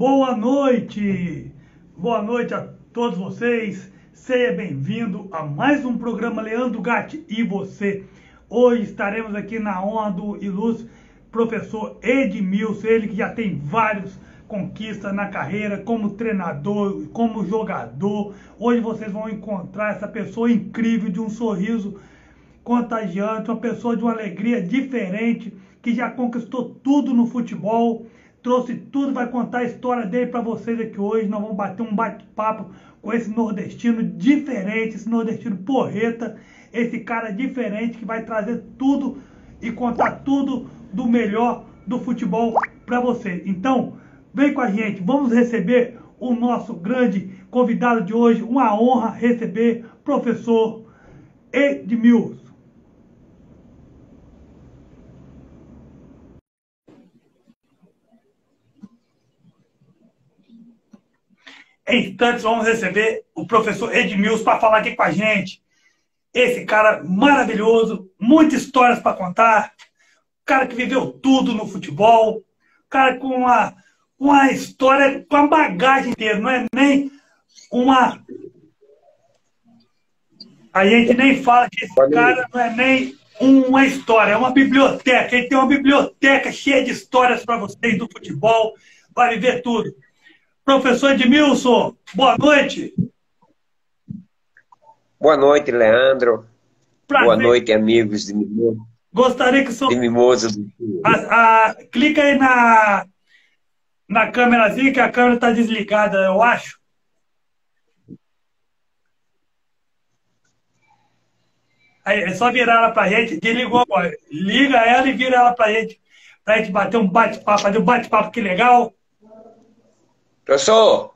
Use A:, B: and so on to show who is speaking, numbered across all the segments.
A: Boa noite a todos vocês. Seja bem-vindo a mais um programa Leandro Gatti e você. Hoje estaremos aqui na honra do ilustre professor Edmilson, ele que já tem várias conquistas na carreira como treinador, como jogador. Hoje vocês vão encontrar essa pessoa incrível, de um sorriso contagiante, uma pessoa de uma alegria diferente, que já conquistou tudo no futebol, trouxe tudo, vai contar a história dele para vocês aqui hoje. Nós vamos bater um bate-papo com esse nordestino diferente, esse nordestino porreta, esse cara diferente que vai trazer tudo e contar tudo do melhor do futebol para vocês. Então, vem com a gente, vamos receber o nosso grande convidado de hoje. Uma honra receber o professor Edmilson. Em instantes vamos receber o professor Edmilson para falar aqui com a gente. Esse cara maravilhoso, muitas histórias para contar, cara que viveu tudo no futebol, cara com uma história, com uma bagagem inteira, não é nem uma... A gente nem fala que esse cara não é nem uma história, é uma biblioteca. Ele tem uma biblioteca cheia de histórias para vocês do futebol, para viver tudo. Professor Edmilson, boa noite.
B: Boa noite, Leandro.
A: Prazer.
B: Boa noite, amigos de Mimoso.
A: Gostaria que o senhor...
B: De Mimoso.
A: Clica aí na câmerazinha, que a câmera está desligada, eu acho. Aí, é só virar ela pra gente. Desligou agora. Liga ela e vira ela pra gente bater um bate-papo, fazer um bate-papo, que legal.
B: Professor!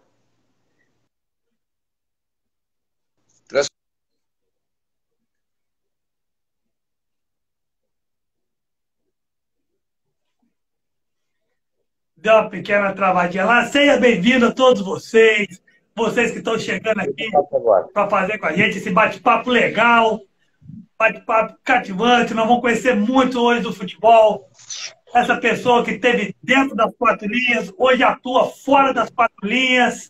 A: Deu uma pequena travadinha lá. Seja bem-vindo a todos vocês que estão chegando aqui para fazer com a gente esse bate-papo legal, bate-papo cativante. Nós vamos conhecer muito hoje do futebol. Essa pessoa que esteve dentro das quatro linhas, hoje atua fora das quatro linhas.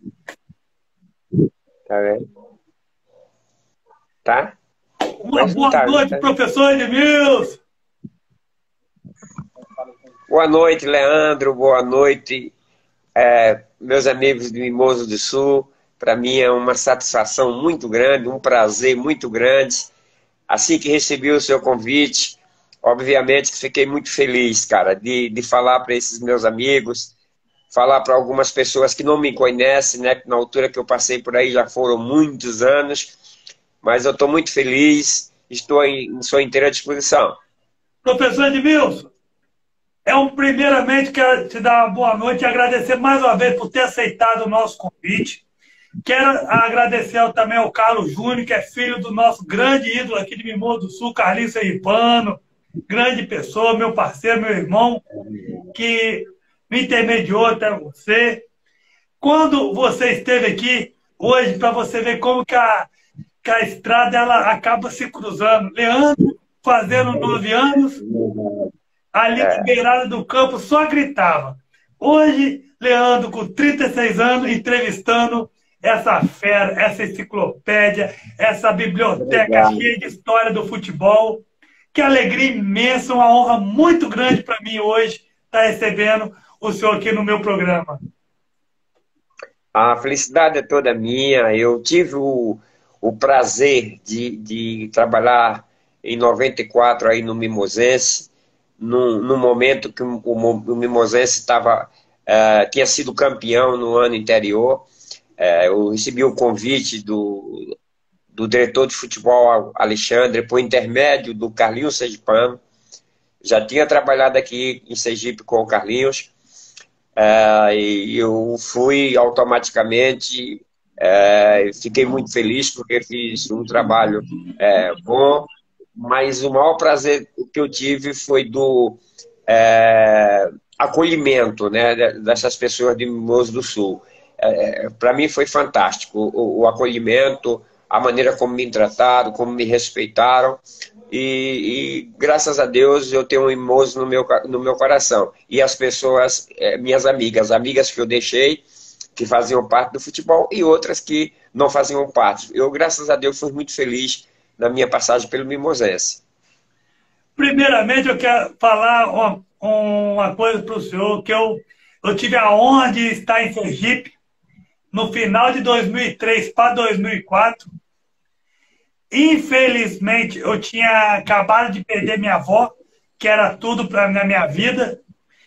B: Tá vendo? Tá?
A: Uma boa noite, professor Edmilson.
B: Boa noite, Leandro. Boa noite, meus amigos de Mimoso do Sul. Para mim é uma satisfação muito grande, um prazer muito grande. Assim que recebi o seu convite, obviamente que fiquei muito feliz, cara, de falar para esses meus amigos, falar para algumas pessoas que não me conhecem, né? Na altura que eu passei por aí já foram muitos anos, mas eu estou muito feliz, estou em sua inteira disposição.
A: Professor Edmilson, primeiramente quero te dar uma boa noite e agradecer mais uma vez por ter aceitado o nosso convite. Quero agradecer também ao Carlos Júnior, que é filho do nosso grande ídolo aqui de Mimoso do Sul, Carlinhos Serripano, grande pessoa, meu parceiro, meu irmão, que me intermediou até você. Quando você esteve aqui hoje, para você ver como que a estrada ela acaba se cruzando. Leandro, fazendo 9 anos, ali na beirada do campo, só gritava. Hoje, Leandro, com 36 anos, entrevistando essa fera, essa enciclopédia, essa biblioteca cheia de história do futebol. Que alegria imensa, uma honra muito grande para mim hoje estar recebendo o senhor aqui no meu programa.
B: A felicidade é toda minha. Eu tive o prazer de trabalhar em 94 aí no Mimosense, no momento que o Mimosense tinha sido campeão no ano anterior. Eu recebi o convite do diretor de futebol, Alexandre, por intermédio do Carlinhos Serripano. Já tinha trabalhado aqui em Sergipe com o Carlinhos. E eu fui automaticamente, fiquei muito feliz porque fiz um trabalho bom, mas o maior prazer que eu tive foi do acolhimento, né, dessas pessoas de Mimoso do Sul. Para mim foi fantástico o acolhimento, a maneira como me trataram, como me respeitaram, e graças a Deus eu tenho um Mimoso no meu coração. E as pessoas, minhas amigas que eu deixei, que faziam parte do futebol e outras que não faziam parte. Eu, graças a Deus, fui muito feliz na minha passagem pelo Mimosense.
A: Primeiramente, eu quero falar uma coisa para o senhor, que eu tive a honra de estar em Sergipe no final de 2003 para 2004. Infelizmente, eu tinha acabado de perder minha avó, que era tudo na minha vida.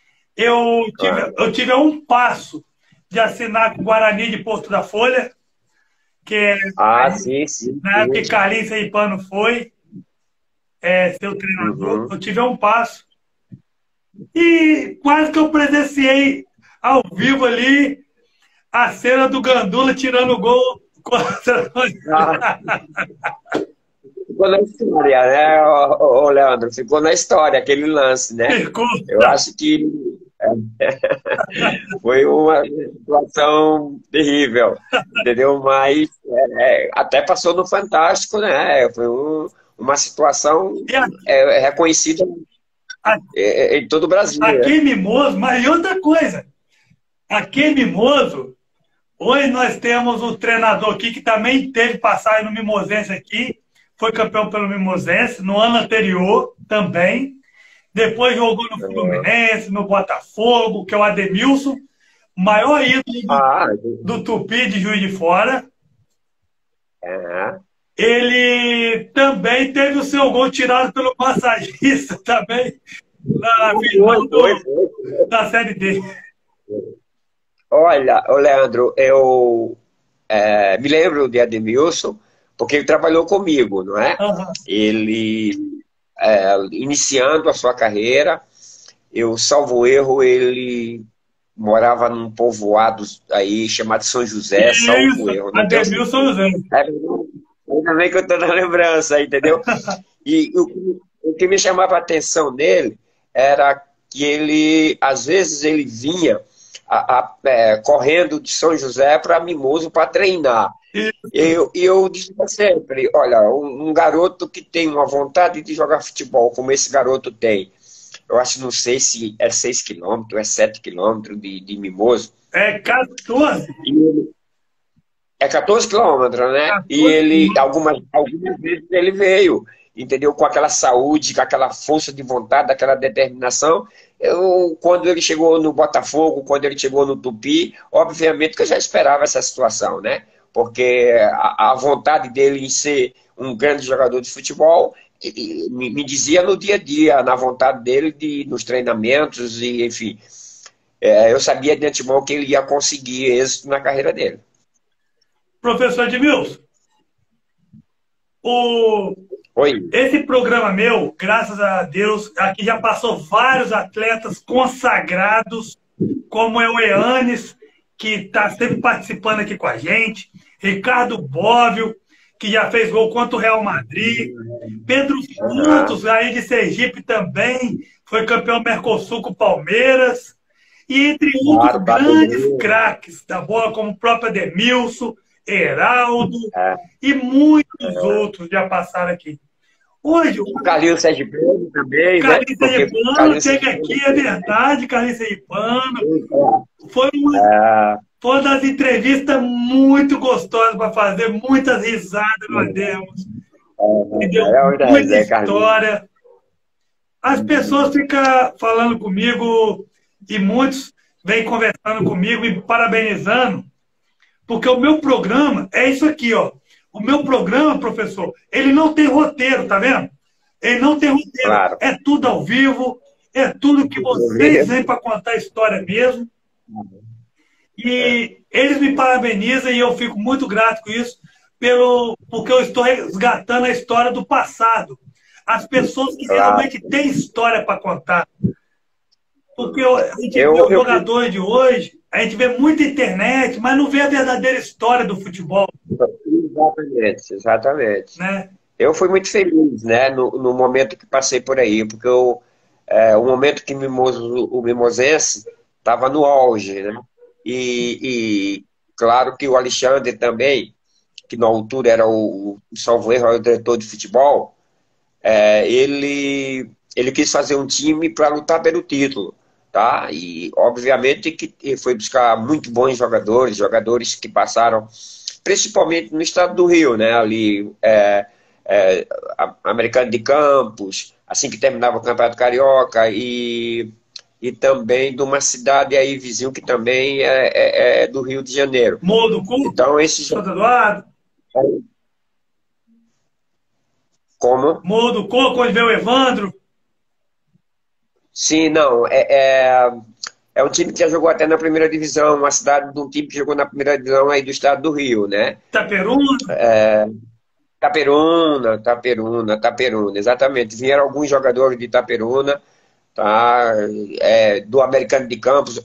A: Eu tive a um passo de assinar com o Guarani de Porto da Folha, que
B: Sim, sim,
A: na época que
B: sim.
A: Carlinhos Serripano foi seu treinador.
B: Uhum.
A: Eu tive a um passo. E quase que eu presenciei ao vivo ali a cena do Gandula tirando o gol contra
B: Ah, ficou na história, né, Leandro? Ficou na história aquele lance, né?
A: ficou.
B: Eu acho que foi uma situação terrível, entendeu? Mas até passou no Fantástico, né? Foi uma situação
A: E a,
B: reconhecida
A: a,
B: em todo o Brasil, né?
A: aqui em Mimoso, mas e outra coisa, aqui em Mimoso, hoje nós temos o treinador aqui que também teve passagem no Mimosense aqui, foi campeão pelo Mimosense no ano anterior também. Depois jogou no Fluminense, no Botafogo, que é o Ademilson, maior ídolo
B: Ah,
A: do Tupi de Juiz de Fora.
B: é.
A: Ele também teve o seu gol tirado pelo massagista também na
B: Foi,
A: final
B: foi, foi.
A: da Série D.
B: Olha, ô Leandro, eu me lembro de Ademilson, porque ele trabalhou comigo, não é?
A: Uhum.
B: Ele, iniciando a sua carreira, eu, salvo erro, ele morava num povoado aí chamado São José, salvo
A: Isso,
B: erro. Não tenho
A: Ademilson
B: certeza.
A: José.
B: Ainda bem que eu estou na lembrança, entendeu? E o que me chamava a atenção nele era que ele, às vezes, ele vinha correndo de São José para Mimoso para treinar. E eu dizia sempre, olha, um garoto que tem uma vontade de jogar futebol, como esse garoto tem, eu acho, não sei se é 6 quilômetros, é 7 quilômetros de Mimoso.
A: É 14.
B: É 14 quilômetros, né? E
A: 14
B: ele,
A: quilômetros.
B: algumas vezes ele veio, entendeu? Com aquela saúde, com aquela força de vontade, aquela determinação. Quando ele chegou no Botafogo, quando ele chegou no Tupi, obviamente que eu já esperava essa situação, né? Porque a vontade dele em ser um grande jogador de futebol me dizia no dia a dia, na vontade dele nos treinamentos, e enfim. Eu sabia de antemão que ele ia conseguir êxito na carreira dele.
A: Professor Edmilson, o,
B: Oi.
A: esse programa meu, graças a Deus, aqui já passou vários atletas consagrados, como é o Eanes, que está sempre participando aqui com a gente, Ricardo Bóvio, que já fez gol contra o Real Madrid, Pedro Santos, aí de Sergipe também, foi campeão Mercosul com o Palmeiras, e entre outros grandes craques da bola, como o próprio Ademilson, Heraldo e muitos outros já passaram aqui. Hoje,
B: o Carlinhos Sergipano também, né?
A: Carlinhos Serripano teve aqui, é verdade, Carlinhos Serripano. Foi uma das entrevistas muito gostosas para fazer, muitas risadas nós demos. Entendeu? Muita história. As pessoas ficam falando comigo e muitos vêm conversando comigo e parabenizando, porque o meu programa é isso aqui, ó. O meu programa, professor, ele não tem roteiro, tá vendo? Ele não tem roteiro. Claro. É tudo ao vivo, é tudo que vocês vêm para contar a história mesmo. E eles me parabenizam e eu fico muito grato com isso, porque eu estou resgatando a história do passado. As pessoas que realmente têm história para contar. Porque a gente vê os jogadores de hoje, a gente vê muita internet, mas não vê a verdadeira história do futebol.
B: Exatamente, exatamente.
A: Né?
B: Eu fui muito feliz, né, no momento que passei por aí, porque o momento que o Mimosense estava no auge, né? E claro que o Alexandre também, que na altura era salvo erro, era o diretor de futebol, ele quis fazer um time para lutar pelo título, tá? E obviamente que ele foi buscar muito bons jogadores, jogadores que passaram, principalmente no estado do Rio, né? Ali, Americano de Campos, assim que terminava o Campeonato Carioca, e também de uma cidade aí vizinho que também é do Rio de Janeiro.
A: Morro do Coco,
B: Então, esses.
A: Santo Eduardo,
B: Como?
A: Morro do Coco, onde veio o Evandro.
B: Sim, não. É um time que já jogou até na primeira divisão, uma cidade de um time que jogou na primeira divisão aí do estado do Rio, né?
A: Itaperuna.
B: Taperuna, exatamente. Vieram alguns jogadores de Itaperuna, tá? Do Americano de Campos,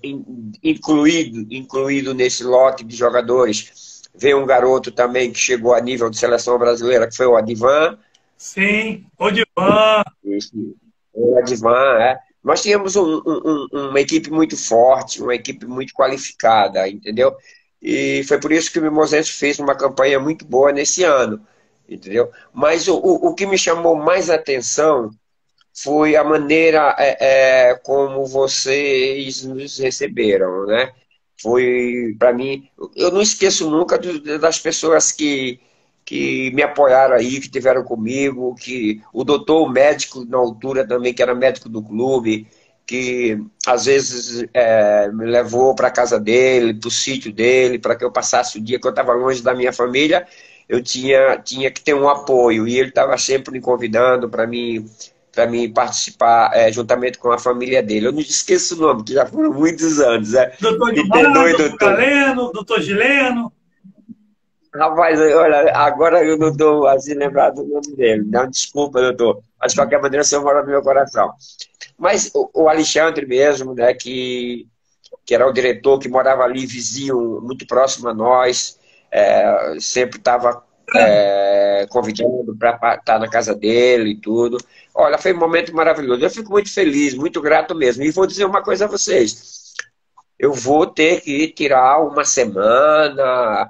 B: incluído nesse lote de jogadores. Veio um garoto também que chegou a nível de seleção brasileira, que foi o Adivan.
A: Sim, Odivan.
B: O Adivan, Nós tínhamos uma equipe muito forte, uma equipe muito qualificada, entendeu? E foi por isso que o Mimosense fez uma campanha muito boa nesse ano, entendeu? Mas o que me chamou mais atenção foi a maneira como vocês nos receberam, né? Foi, para mim, eu não esqueço nunca das pessoas que me apoiaram aí, que estiveram comigo, que o doutor, o médico na altura também, que era médico do clube, que às vezes me levou para a casa dele, para o sítio dele, para que eu passasse o dia que eu estava longe da minha família, eu tinha que ter um apoio, e ele estava sempre me convidando para mim participar juntamente com a família dele. Eu não esqueço o nome, que já foram muitos anos.
A: Doutor
B: Me
A: Gilmar,
B: perdoe,
A: doutor
B: doutor.
A: Galeno, doutor Gileno.
B: Rapaz, olha, agora eu não estou assim lembrado do nome dele. Não, desculpa, doutor. Mas de qualquer maneira, o senhor mora no meu coração. Mas o Alexandre mesmo, né, que era o diretor, que morava ali, vizinho, muito próximo a nós, sempre estava convidando para estar na casa dele e tudo. Olha, foi um momento maravilhoso. Eu fico muito feliz, muito grato mesmo. E vou dizer uma coisa a vocês. Eu vou ter que tirar uma semana,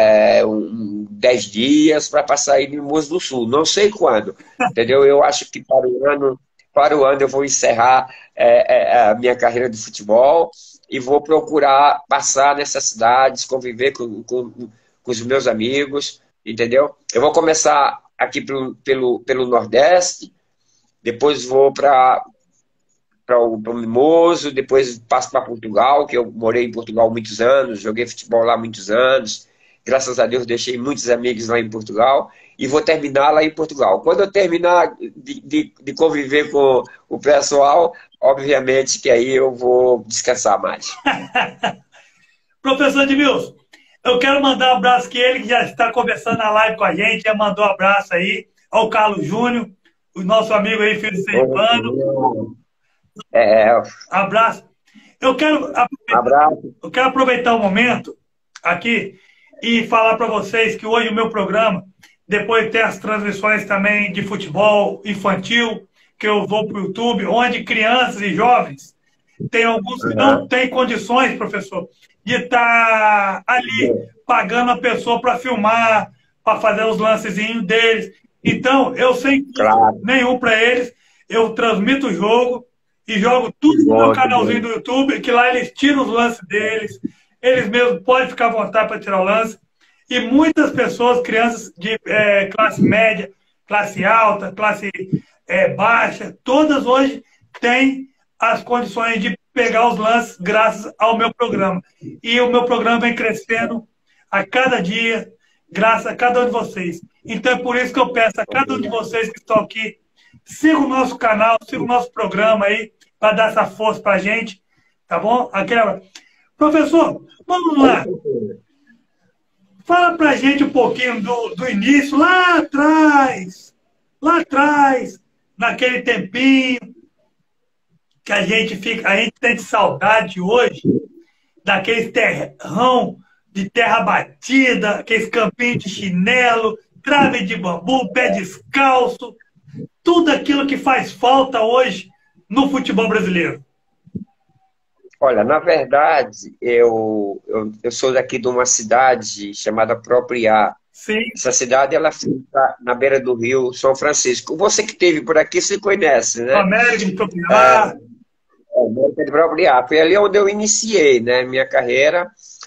B: 10 dias para passar aí no Mimoso do Sul. Não sei quando, entendeu? Eu acho que para o ano eu vou encerrar a minha carreira de futebol e vou procurar passar nessas cidades, conviver com os meus amigos, entendeu? Eu vou começar aqui pelo Nordeste, depois vou para o Mimoso, depois passo para Portugal, que eu morei em Portugal muitos anos, joguei futebol lá muitos anos, graças a Deus deixei muitos amigos lá em Portugal, e vou terminar lá em Portugal. Quando eu terminar de conviver com o pessoal, obviamente que aí eu vou descansar mais.
A: Professor Edmilson, eu quero mandar um abraço que ele que já está conversando na live com a gente, já mandou um abraço aí ao Carlos Júnior, o nosso amigo aí, filho do Sergipano. Abraço. Eu quero aproveitar o momento aqui e falar para vocês que hoje o meu programa, depois tem as transmissões também de futebol infantil, que eu vou para o YouTube, onde crianças e jovens, tem alguns que não têm condições, professor, de estar ali pagando a pessoa para filmar, para fazer os lancezinhos deles. Então, eu sem custo nenhum para eles, eu transmito o jogo e jogo tudo no meu canalzinho do YouTube, que lá eles tiram os lances deles, eles mesmos podem ficar à vontade para tirar o lance. E muitas pessoas, crianças de classe média, classe alta, classe baixa, todas hoje têm as condições de pegar os lances graças ao meu programa. E o meu programa vem crescendo a cada dia, graças a cada um de vocês. Então é por isso que eu peço a cada um de vocês que estão aqui, siga o nosso canal, siga o nosso programa aí, para dar essa força para a gente, tá bom? Professor, vamos lá. Fala para a gente um pouquinho do início, lá atrás, naquele tempinho, que a gente tem saudade hoje, daqueles terrão de terra batida, aqueles campinhos de chinelo, trave de bambu, pé descalço, tudo aquilo que faz falta hoje no futebol brasileiro.
B: Olha, na verdade, eu sou daqui de uma cidade chamada Propriá.
A: Sim,
B: Essa cidade, ela fica na beira do rio São Francisco. Você que esteve por aqui, você conhece, né?
A: América de Propriedade.
B: América de Propriá. Foi ali onde eu iniciei, né, minha carreira.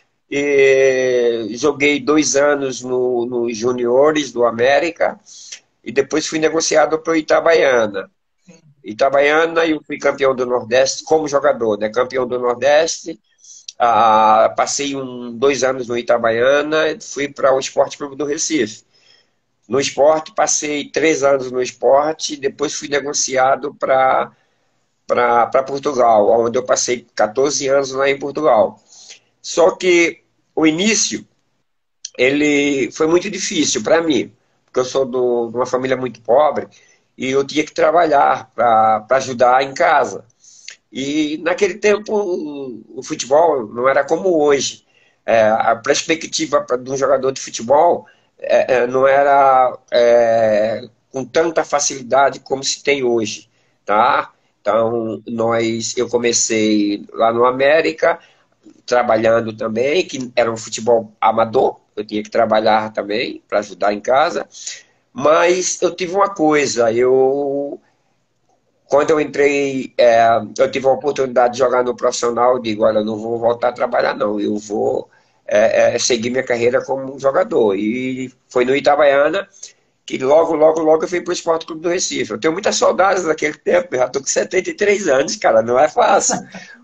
B: E joguei 2 anos nos juniores do América e depois fui negociado para o Itabaiana. Itabaiana, eu fui campeão do Nordeste como jogador, né? Campeão do Nordeste. Passei 2 anos no Itabaiana, fui para o Esporte Clube do Recife. No esporte, passei 3 anos no esporte, depois fui negociado para Portugal, onde eu passei 14 anos lá em Portugal. Só que o início, ele foi muito difícil para mim, porque eu sou de uma família muito pobre e eu tinha que trabalhar para ajudar em casa. E naquele tempo o futebol não era como hoje. A perspectiva de um jogador de futebol não era com tanta facilidade como se tem hoje, tá? Então eu comecei lá no América trabalhando também, que era um futebol amador, eu tinha que trabalhar também para ajudar em casa, mas eu tive uma coisa, quando eu entrei, eu tive a oportunidade de jogar no profissional, eu digo, olha, eu não vou voltar a trabalhar não, eu vou seguir minha carreira como jogador, e foi no Itabaiana, que logo eu fui para o Esporte Clube do Recife. Eu tenho muitas saudades daquele tempo, eu já estou com 73 anos, cara, não é fácil.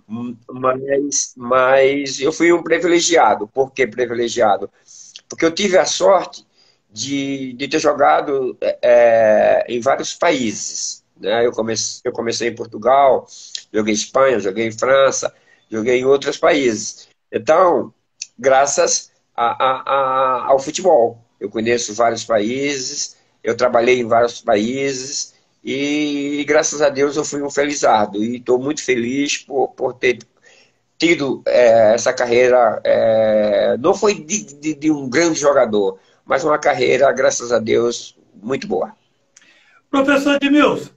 B: Mas eu fui um privilegiado. Por que privilegiado? Porque eu tive a sorte de ter jogado em vários países. Né? Eu comecei em Portugal, joguei em Espanha, joguei em França, joguei em outros países. Então, graças ao futebol. Eu conheço vários países, eu trabalhei em vários países e, graças a Deus, eu fui um felizardo. E estou muito feliz por ter tido essa carreira. Não foi de um grande jogador, mas uma carreira, graças a Deus, muito boa.
A: Professor Edmilson,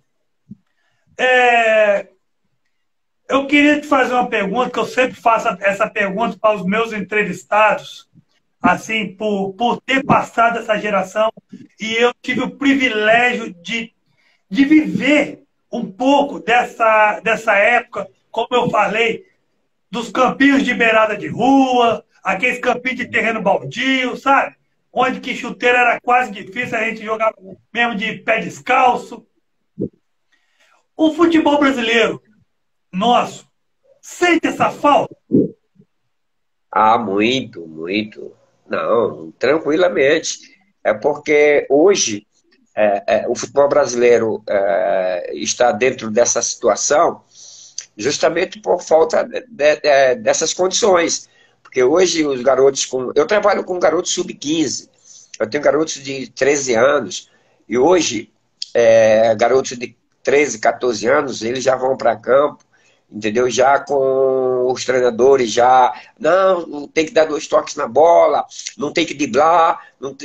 A: é, eu queria te fazer uma pergunta, que eu sempre faço essa pergunta para os meus entrevistados, assim, por ter passado essa geração, e eu tive o privilégio de viver um pouco dessa época, como eu falei, dos campinhos de beirada de rua, aqueles campinhos de terreno baldio, sabe? Onde que chuteira era quase difícil, a gente jogava mesmo de pé descalço. O futebol brasileiro, nosso, sente essa falta?
B: Ah, muito, muito. Não, tranquilamente. É porque hoje o futebol brasileiro está dentro dessa situação justamente por falta dessas condições. Porque hoje os garotos eu trabalho com garotos sub-15, eu tenho garotos de 13 anos, e hoje garotos de 13, 14 anos, eles já vão para campo, entendeu? Já com os treinadores, já, não tem que dar 2 toques na bola, não tem que driblar, não,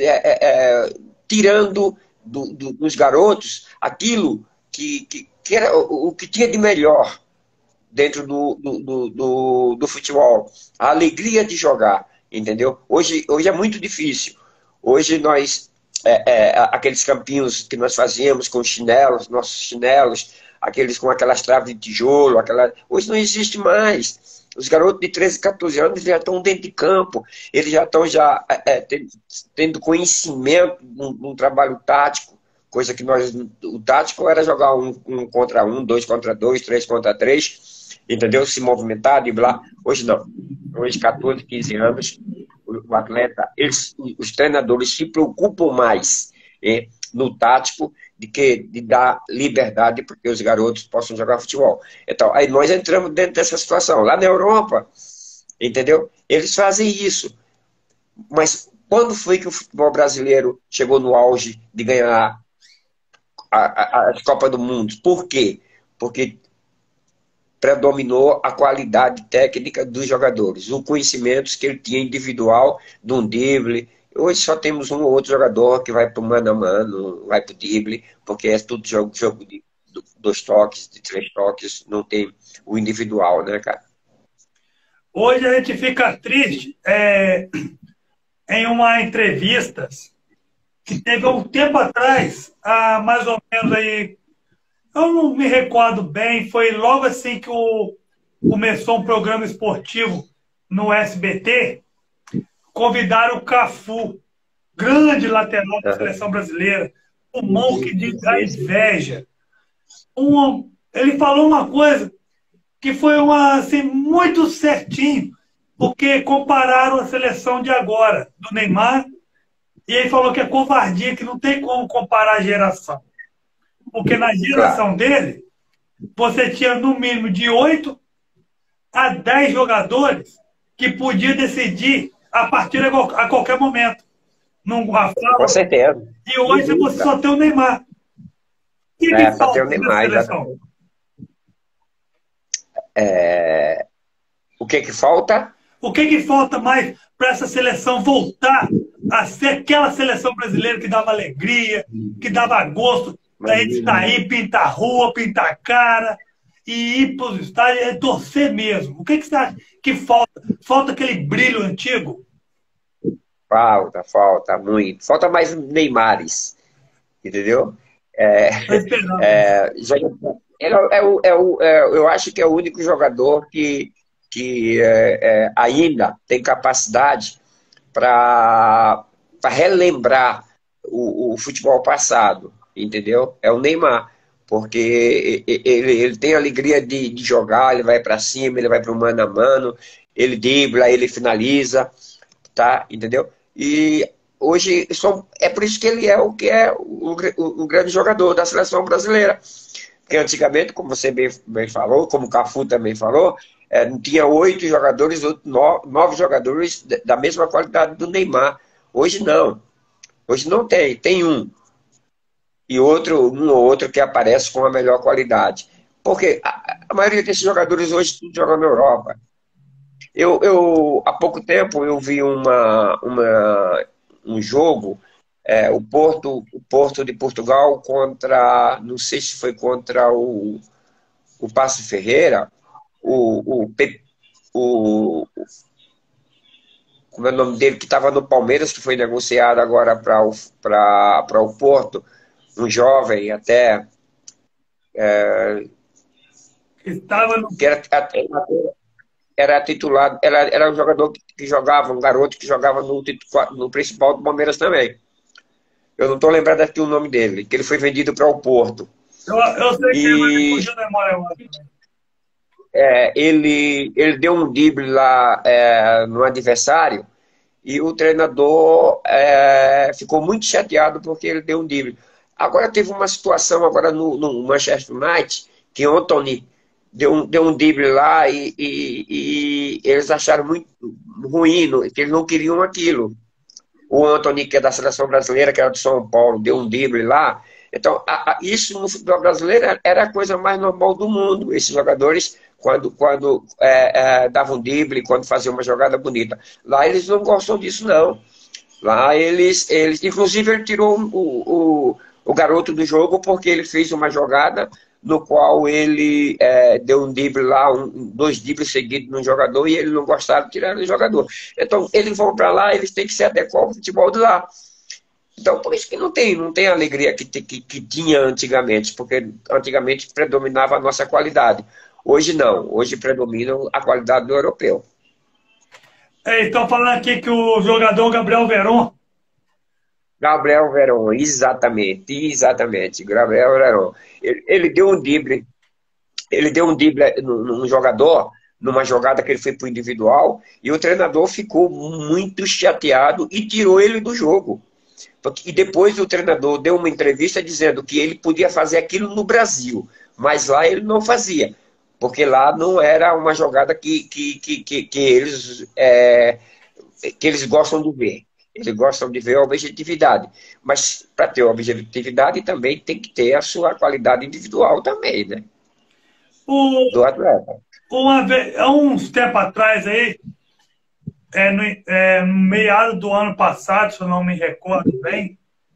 B: tirando dos garotos aquilo que era o que tinha de melhor dentro do futebol. A alegria de jogar, entendeu? Hoje é muito difícil. Hoje nós, aqueles campinhos que nós fazíamos com chinelos, nossos chinelos, aqueles com aquelas traves de tijolo, hoje não existe mais. Os garotos de 13, 14 anos já estão dentro de campo, eles já estão tendo conhecimento de um trabalho tático, coisa que o tático era jogar 1 contra 1, 2 contra 2, 3 contra 3, entendeu? Se movimentar, driblar. Hoje não. Hoje, 14, 15 anos, o atleta, os treinadores se preocupam mais no tático de dar liberdade para que os garotos possam jogar futebol. Então, aí nós entramos dentro dessa situação. Lá na Europa, entendeu? Eles fazem isso. Mas quando foi que o futebol brasileiro chegou no auge de ganhar a Copa do Mundo? Por quê? Porque predominou a qualidade técnica dos jogadores, o conhecimento que ele tinha individual de um drible. Hoje só temos um ou outro jogador que vai para o mano a mano, vai para o drible, porque é tudo jogo de 2 toques, de 3 toques, não tem o individual, né, cara?
A: Hoje a gente fica triste em uma entrevista que teve há um tempo atrás, há mais ou menos aí, eu não me recordo bem, foi logo assim que começou um programa esportivo no SBT, convidaram o Cafu, grande lateral da
B: Aham.
A: seleção brasileira, o
B: Sim,
A: monk de da
B: sim, sim.
A: inveja. Ele falou uma coisa que foi assim, muito certinho, porque compararam a seleção de agora, do Neymar, e ele falou que é covardia, que não tem como comparar a geração. Porque na
B: Claro,
A: geração dele, você tinha no mínimo de 8 a 10 jogadores que podiam decidir a partida a qualquer momento. Num
B: com
A: Rafael,
B: certeza.
A: e
B: Sem
A: hoje você
B: dúvida.
A: só tem o Neymar. O que
B: É, para ter o
A: falta na
B: Neymar,
A: seleção?
B: exatamente. É, o que que falta?
A: O que falta mais para essa seleção voltar a ser aquela seleção brasileira que dava alegria, que dava gosto da
B: Mas,
A: gente sair, pintar rua, pintar cara e ir para os estádios, torcer mesmo? O que você acha que falta? Falta aquele brilho antigo?
B: falta muito. Falta mais Neymares, entendeu? É,
A: Estou esperando isso.
B: eu acho que é o único jogador que ainda tem capacidade para relembrar o futebol passado, entendeu? É o Neymar, porque ele tem a alegria de jogar, ele vai para cima, ele vai para o mano a mano, ele dribla, ele finaliza, tá? Entendeu? E hoje é por isso que ele é o que é o grande jogador da seleção brasileira. Porque antigamente, como você bem falou, como o Cafu também falou, tinha 8 jogadores, 9 jogadores da mesma qualidade do Neymar. Hoje não. Hoje não tem. Tem um. E um ou outro que aparece com a melhor qualidade. Porque a maioria desses jogadores hoje tudo joga na Europa. Há pouco tempo eu vi um jogo, o Porto de Portugal contra, não sei se foi contra o Paço Ferreira, o, como é o nome dele, que estava no Palmeiras, que foi negociado agora para o Porto, um jovem até,
A: Estava no.
B: que era titulado, era um jogador que jogava, um garoto que jogava no principal do Palmeiras também. Eu não estou lembrado aqui o nome dele, que ele foi vendido para o Porto.
A: Eu sei que ele vai me
B: E
A: fugir da memória agora também.
B: ele deu um drible lá no adversário e o treinador ficou muito chateado porque ele deu um drible. Agora teve uma situação agora no Manchester United que o Anthony deu um drible lá e eles acharam muito ruim, que eles não queriam aquilo. O Anthony, que é da seleção brasileira, que era de São Paulo, deu um drible lá. Então, isso no futebol brasileiro era a coisa mais normal do mundo. Esses jogadores, quando davam drible, quando faziam uma jogada bonita. Lá eles não gostam disso, não. Lá inclusive, ele tirou o garoto do jogo porque ele fez uma jogada no qual ele deu um drible lá, 2 dribles seguidos num jogador e ele não gostava, tiraram o jogador. Então, eles vão para lá, eles têm que se adequar ao futebol de lá. Então, por isso que não tem a alegria que tinha antigamente, porque antigamente predominava a nossa qualidade. Hoje não, hoje predomina a qualidade do europeu.
A: Estão falando aqui que o jogador Gabriel Veron.
B: Gabriel Veron, exatamente, exatamente. Gabriel Veron. Ele deu um drible num jogador, numa jogada que ele foi para o individual, e o treinador ficou muito chateado e tirou ele do jogo. E depois o treinador deu uma entrevista dizendo que ele podia fazer aquilo no Brasil, mas lá ele não fazia, porque lá não era uma jogada que eles gostam de ver. Eles gostam de ver a objetividade. Mas para ter objetividade também tem que ter a sua qualidade individual também, né?
A: O,
B: Do atleta.
A: há uns tempos atrás aí, no meado do ano passado, se eu não me recordo bem,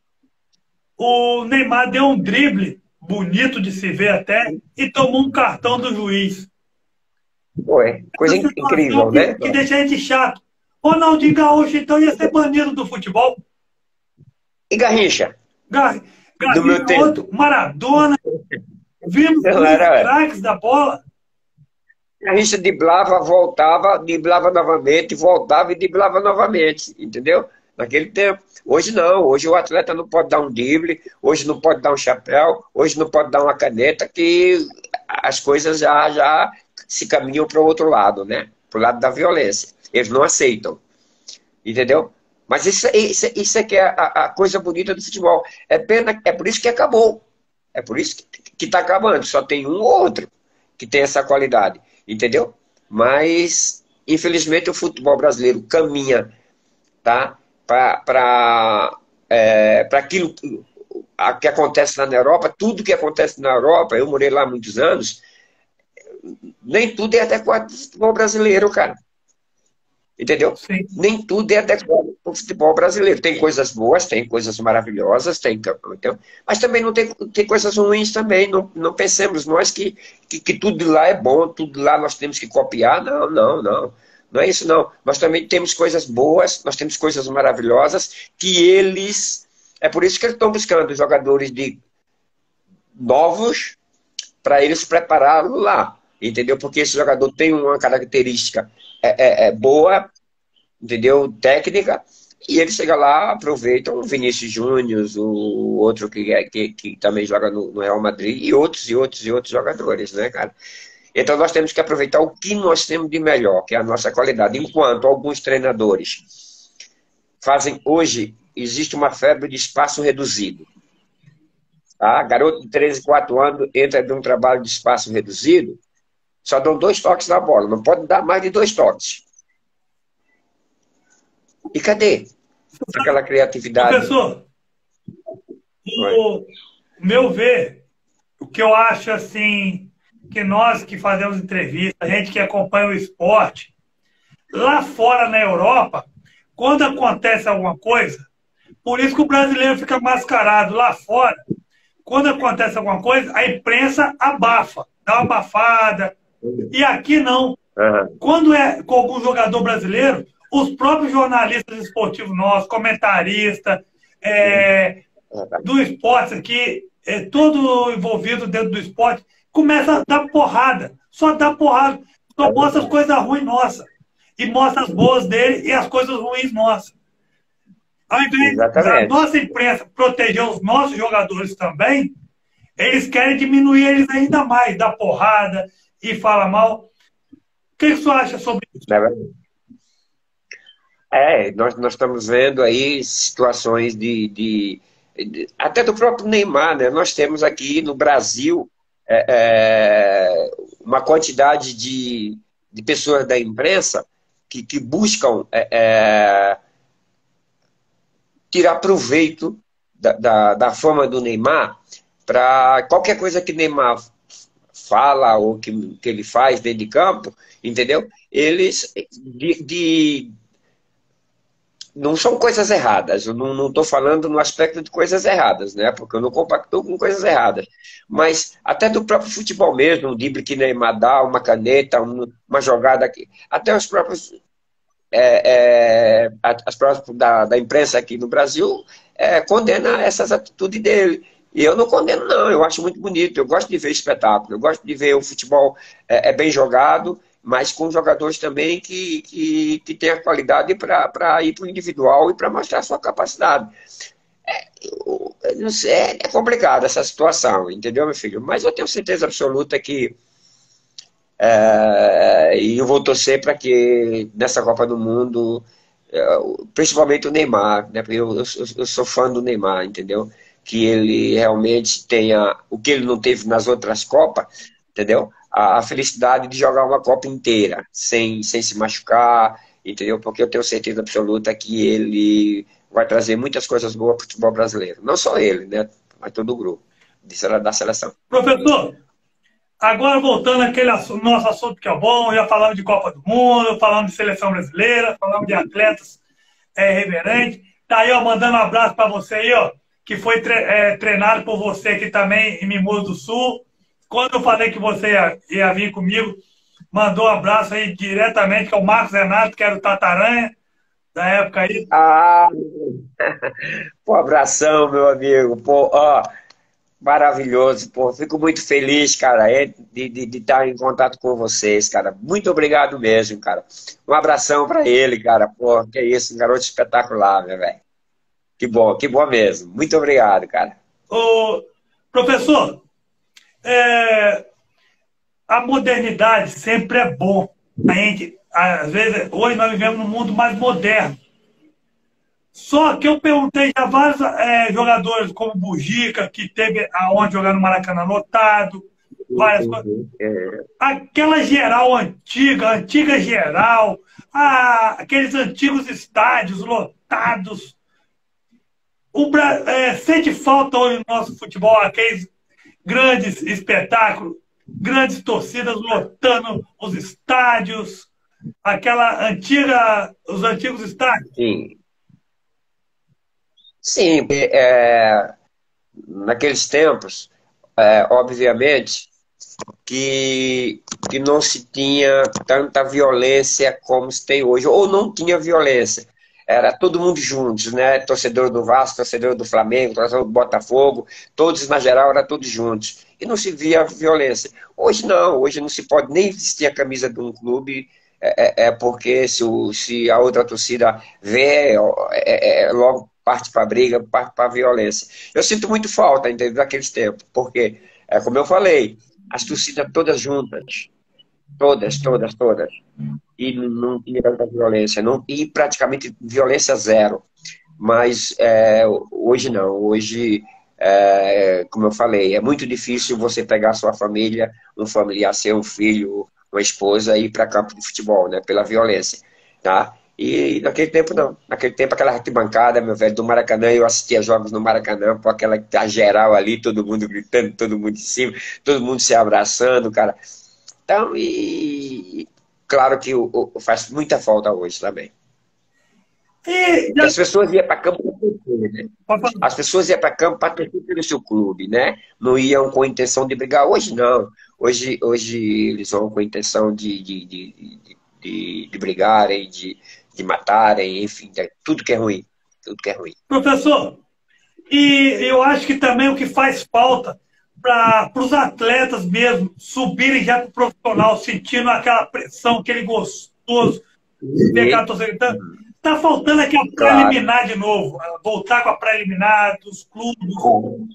A: o Neymar deu um drible bonito de se ver até e tomou um cartão do juiz.
B: Ué, coisa
A: Essa situação
B: incrível, né?
A: que deixa a gente chato. Ronaldinho Gaúcho, então, ia ser banido do futebol.
B: E Garrincha, do meu
A: Garrincha,
B: tempo.
A: outro. Maradona. Vimos
B: Não
A: grandes
B: era.
A: craques da bola.
B: Garrincha driblava, voltava, driblava novamente, voltava e driblava novamente, entendeu? Naquele tempo. Hoje não, hoje o atleta não pode dar um drible, hoje não pode dar um chapéu, hoje não pode dar uma caneta, que as coisas já se caminham para o outro lado, né? Para o lado da violência. Eles não aceitam, entendeu? Mas isso é que é a coisa bonita do futebol. É pena, é por isso que acabou. É por isso que está acabando. Só tem um ou outro que tem essa qualidade, entendeu? Mas, infelizmente, o futebol brasileiro caminha, tá, para aquilo que acontece lá na Europa. Tudo que acontece na Europa, eu morei lá há muitos anos, nem tudo é adequado para o futebol brasileiro, cara. Entendeu?
A: Sim.
B: Nem tudo é adequado para o futebol brasileiro. Tem coisas boas, tem coisas maravilhosas, então, mas também não tem coisas ruins também. Não pensemos nós que tudo de lá é bom, tudo de lá nós temos que copiar. Não, não, não. Não é isso, não. Nós também temos coisas boas, nós temos coisas maravilhosas que eles... É por isso que eles estão buscando jogadores novos para eles prepará-lo lá. Entendeu? Porque esse jogador tem uma característica boa, entendeu? Técnica, e ele chega lá, aproveita o Vinícius Júnior, o outro que também joga no Real Madrid, e outros jogadores, né, cara? Então nós temos que aproveitar o que nós temos de melhor, que é a nossa qualidade. Enquanto alguns treinadores fazem hoje, existe uma febre de espaço reduzido. Tá? Garoto de 13, 4 anos entra de um trabalho de espaço reduzido, só dão 2 toques na bola, não pode dar mais de 2 toques. E cadê aquela criatividade?
A: Professor, o meu ver, o que eu acho assim, que nós que fazemos entrevista, a gente que acompanha o esporte, lá fora na Europa, quando acontece alguma coisa, por isso que o brasileiro fica mascarado lá fora, quando acontece alguma coisa, a imprensa abafa, dá uma abafada. E aqui não.
B: Uhum.
A: Quando é com algum jogador brasileiro, os próprios jornalistas esportivos nossos, comentaristas do esporte aqui, todo envolvido dentro do esporte, começa a dar porrada. Só dá porrada. Só mostra as coisas ruins nossas. E mostra as boas dele e as coisas ruins nossas. Ao invés da nossa imprensa proteger os nossos jogadores também, eles querem diminuir eles ainda mais, dar porrada e falar mal. O que você acha sobre isso?
B: Nós estamos vendo aí situações até do próprio Neymar, né? Nós temos aqui no Brasil uma quantidade de pessoas da imprensa que buscam tirar proveito da fama do Neymar para qualquer coisa que Neymar fala ou que ele faz dentro de campo, entendeu? Eles não são coisas erradas, eu não estou falando no aspecto de coisas erradas, né? Porque eu não compacto com coisas erradas. Mas até do próprio futebol mesmo, um drible que Neymar dá, uma caneta, uma jogada aqui. Até os próprios as próprias da imprensa aqui no Brasil condena essas atitudes dele. E eu não condeno, não. Eu acho muito bonito. Eu gosto de ver espetáculo. Eu gosto de ver o futebol bem jogado, mas com jogadores também que têm a qualidade para ir para o individual e para mostrar a sua capacidade. Não sei, é complicado essa situação, entendeu, meu filho? Mas eu tenho certeza absoluta que e eu vou torcer para que nessa Copa do Mundo, principalmente o Neymar, né? Porque eu sou fã do Neymar, entendeu? Que ele realmente tenha o que ele não teve nas outras Copas, entendeu? A felicidade de jogar uma Copa inteira, sem se machucar, entendeu? Porque eu tenho certeza absoluta que ele vai trazer muitas coisas boas para o futebol brasileiro. Não só ele, né? Mas todo o grupo da seleção.
A: Professor, agora voltando àquele nosso assunto que é bom, já falamos de Copa do Mundo, falamos de seleção brasileira, falamos de atletas reverentes. Tá aí, ó, mandando um abraço para você aí, ó, que foi treinado por você aqui também em Mimoso do Sul. Quando eu falei que você ia vir comigo, mandou um abraço aí diretamente, que é o Marcos Renato, que era o Tataranha, da época aí.
B: Ah, pô, abração, meu amigo. Pô, ó, maravilhoso, pô. Fico muito feliz, cara, de estar em contato com vocês, cara. Muito obrigado mesmo, cara. Um abração pra ele, cara. Pô, que isso, um garoto espetacular, meu velho. Que bom mesmo. Muito obrigado, cara.
A: Ô, professor, é, a modernidade sempre é bom. A gente, às vezes, hoje nós vivemos num mundo mais moderno. Só que eu perguntei a vários jogadores, como Bugica, que teve aonde jogar no Maracanã lotado, várias coisas.
B: É,
A: Aquela geral antiga, antiga geral, aqueles antigos estádios lotados. Sente falta hoje no nosso futebol, aqueles grandes espetáculos, grandes torcidas lotando os estádios, aquela antiga, os antigos estádios.
B: sim. Sim, naqueles tempos, obviamente, que não se tinha tanta violência como se tem hoje, ou não tinha violência. Era todo mundo juntos, né? Torcedor do Vasco, torcedor do Flamengo, torcedor do Botafogo, todos na geral eram todos juntos. E não se via violência. Hoje não se pode nem vestir a camisa de um clube, porque se a outra torcida vê, logo parte para a briga, parte para a violência. Eu sinto muito falta, entendeu, daqueles tempos, porque, como eu falei, as torcidas todas juntas, todas. E não tinha tanta violência, não, e praticamente violência zero. Mas hoje não, hoje, como eu falei, é muito difícil você pegar sua família, um familiar seu, um filho, uma esposa e ir para campo de futebol, né, pela violência, tá? E naquele tempo não, naquele tempo aquela arquibancada, meu velho, do Maracanã, eu assistia jogos no Maracanã, com aquela a geral ali, todo mundo gritando, todo mundo em cima, todo mundo se abraçando, cara. Então, e claro que faz muita falta hoje também.
A: E,
B: Porque as pessoas iam para campo para torcer, né?
A: já,
B: As pessoas iam para campo para torcer pelo seu clube, né? Não iam com a intenção de brigar. Hoje não. Hoje eles vão com a intenção de brigarem, de matarem, enfim, tudo que é ruim. Tudo que é ruim.
A: professor, e eu acho que também o que faz falta para os atletas mesmo subirem já para o profissional, sentindo aquela pressão, aquele gostoso de ver aquela
B: E,
A: torcida gritando, está faltando aqui a
B: claro.
A: preliminar de novo, voltar com a preliminar dos clubes.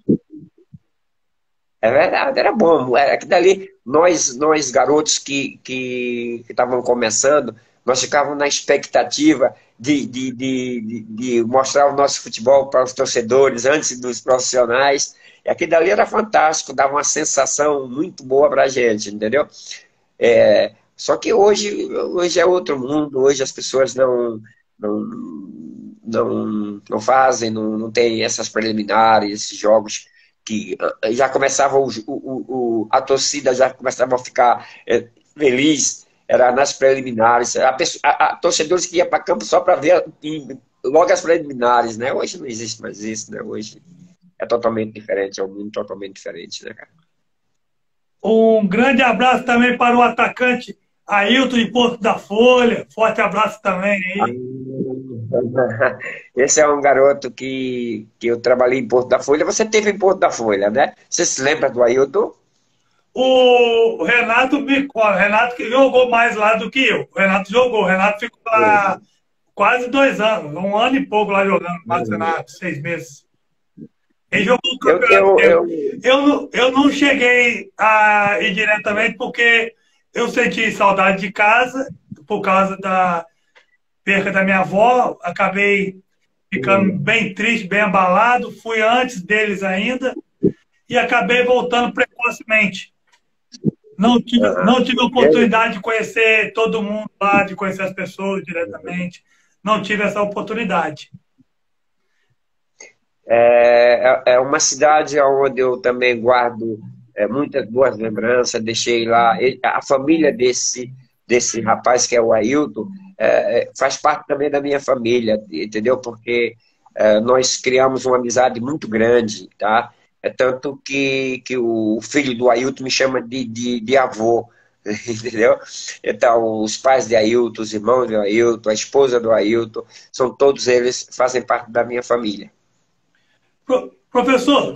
B: É verdade, era bom. Era que dali, nós garotos que estavam começando, nós ficávamos na expectativa de mostrar o nosso futebol para os torcedores antes dos profissionais. E aquilo dali era fantástico, dava uma sensação muito boa para a gente, entendeu? Só que hoje é outro mundo, hoje as pessoas não, não fazem, não tem essas preliminares, esses jogos que já começava a torcida já começava a ficar feliz, era nas preliminares, torcedores que iam para campo só para ver logo as preliminares, né? Hoje não existe mais isso, né? Hoje é totalmente diferente, é um mundo totalmente diferente, né, cara?
A: Um grande abraço também para o atacante Ailton de Porto da Folha. Forte abraço também aí.
B: Esse é um garoto que eu trabalhei em Porto da Folha. Você teve em Porto da Folha, né? Você se lembra do Ailton?
A: O Renato o Renato que jogou mais lá do que eu. O Renato jogou. O Renato ficou lá quase 2 anos, um ano e pouco lá jogando, quase nada, 6 meses. Ele jogou o
B: Eu,
A: campeonato
B: eu,
A: inteiro.
B: eu,
A: Eu não cheguei a ir diretamente porque eu senti saudade de casa por causa da perca da minha avó. Acabei ficando bem triste, bem abalado. Fui antes deles ainda e acabei voltando precocemente. Não tive a
B: eu,
A: oportunidade de conhecer todo mundo lá, de conhecer as pessoas diretamente. Não tive essa oportunidade.
B: é uma cidade onde eu também guardo muitas boas lembranças. Deixei lá. A família desse rapaz, que é o Ailton, faz parte também da minha família, entendeu? Porque nós criamos uma amizade muito grande, tá? É tanto que o filho do Ailton me chama de avô. entendeu? Então, os pais de Ailton, os irmãos de Ailton, a esposa do Ailton, são todos eles, fazem parte da minha família.
A: Professor,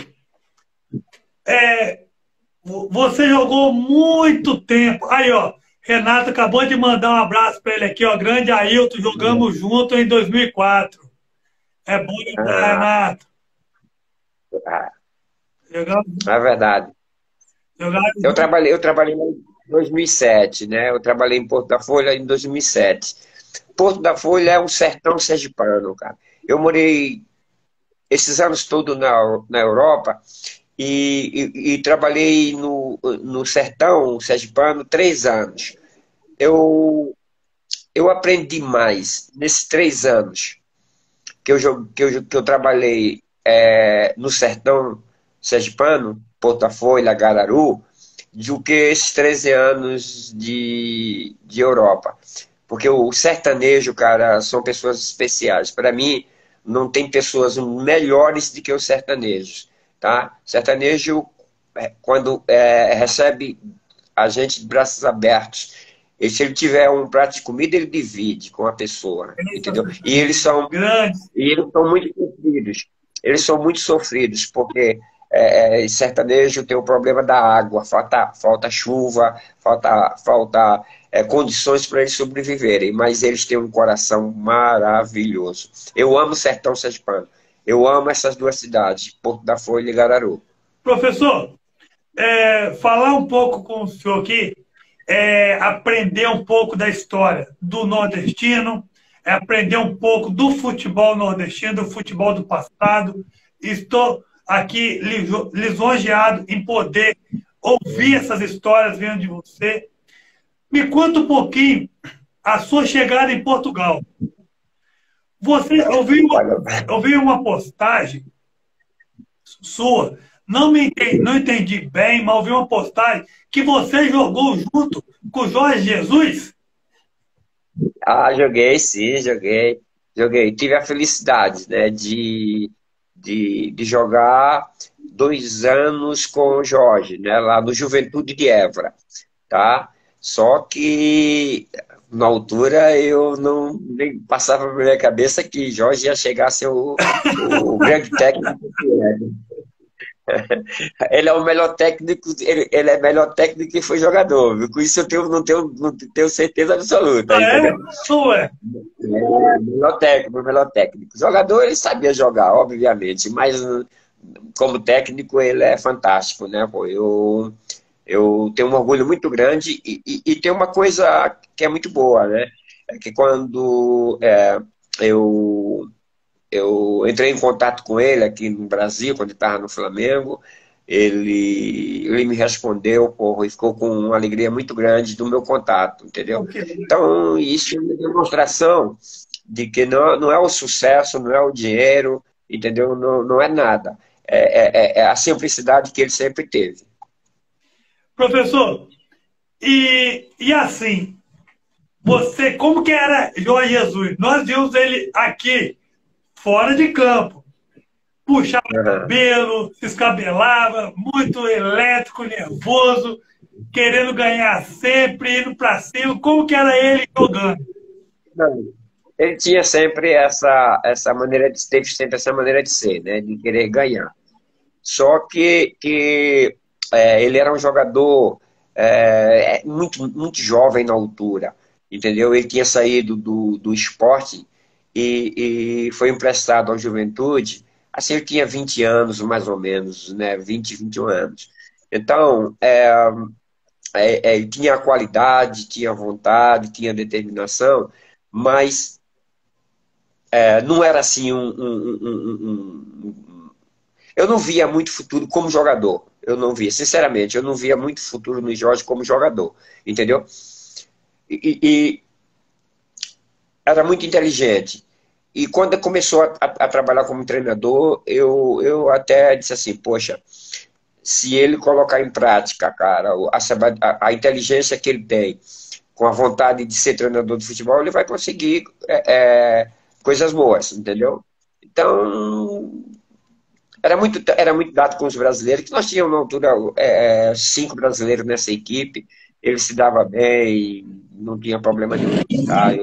A: é, você jogou muito tempo. Aí, ó, Renato acabou de mandar um abraço para ele aqui, ó. Grande Ailton, jogamos junto em 2004. É bom lembrar,
B: Ah,
A: Renato.
B: ah,
A: Jogamos,
B: é verdade.
A: jogamos junto.
B: Eu trabalhei em 2007, né? Eu trabalhei em Porto da Folha em 2007. Porto da Folha é um sertão sergipano, cara. Eu morei esses anos todos na Europa e trabalhei no sertão sergipano 3 anos. Eu, eu aprendi mais nesses 3 anos que eu trabalhei no sertão sergipano, Porto da Folha, Gararu, do que esses 13 anos de Europa. Porque o sertanejo, cara, são pessoas especiais. Para mim, não tem pessoas melhores do que os sertanejos, tá? Sertanejo, quando recebe a gente de braços abertos, e se ele tiver um prato de comida, ele divide com a pessoa, entendeu? E eles são
A: Grande.
B: muito sofridos. Eles são muito sofridos, porque sertanejo tem o problema da água, falta chuva, falta condições para eles sobreviverem, mas eles têm um coração maravilhoso. Eu amo o sertão sergipano. Eu amo essas duas cidades, Porto da Folha e Gararu.
A: Professor, falar um pouco com o senhor aqui, aprender um pouco da história do nordestino, aprender um pouco do futebol nordestino, do futebol do passado. Estou aqui lisonjeado em poder ouvir essas histórias vindo de você. Me conta um pouquinho a sua chegada em Portugal. Você
B: Olha,
A: ouviu uma postagem sua, não entendi bem, mas ouvi uma postagem que você jogou junto com o Jorge Jesus.
B: joguei, sim, joguei. Joguei. Tive a felicidade, né, de jogar 2 anos com o Jorge, né, lá no Juventude de Évora, tá? Só que na altura eu não nem passava pela minha cabeça que Jorge ia chegar a ser o grande técnico que é. Ele é o melhor técnico, ele é melhor técnico que foi jogador, viu? Com isso não tenho certeza absoluta,
A: Ah, é?
B: entendeu?
A: Não é?
B: Melhor técnico. Jogador, ele sabia jogar, obviamente, mas como técnico ele é fantástico, né? Pô, eu tenho um orgulho muito grande e tem uma coisa que é muito boa, né? É que quando eu, eu entrei em contato com ele aqui no Brasil, quando ele estava no Flamengo, ele me respondeu, porra, e ficou com uma alegria muito grande do meu contato, entendeu?
A: Ok.
B: Então, isso é uma demonstração de que não é o sucesso, não é o dinheiro, entendeu? Não é nada. É a simplicidade que ele sempre teve.
A: Professor, e assim, você, como que era Jorge Jesus? Nós vimos ele aqui, fora de campo. Puxava
B: Uhum.
A: cabelo, se escabelava, muito elétrico, nervoso, querendo ganhar sempre, indo para cima. Como que era ele jogando?
B: Não, ele tinha sempre essa maneira teve sempre essa maneira de ser, né? De querer ganhar. Só que ele era um jogador muito, muito jovem na altura, entendeu? Ele tinha saído do esporte e foi emprestado à Juventude. Assim, ele tinha 20 anos, mais ou menos, né? 20, 21 anos. Então, ele tinha qualidade, tinha vontade, tinha determinação, mas não era assim eu não via muito futuro como jogador. Eu não via, sinceramente, eu não via muito futuro no Jorge como jogador, entendeu? E era muito inteligente. E quando começou a trabalhar como treinador, eu até disse assim, poxa, se ele colocar em prática, cara, a inteligência que ele tem, com a vontade de ser treinador de futebol, ele vai conseguir coisas boas, entendeu? Então, era muito dado com os brasileiros, que nós tínhamos na altura 5 brasileiros nessa equipe, ele se dava bem, não tinha problema nenhum. Tá?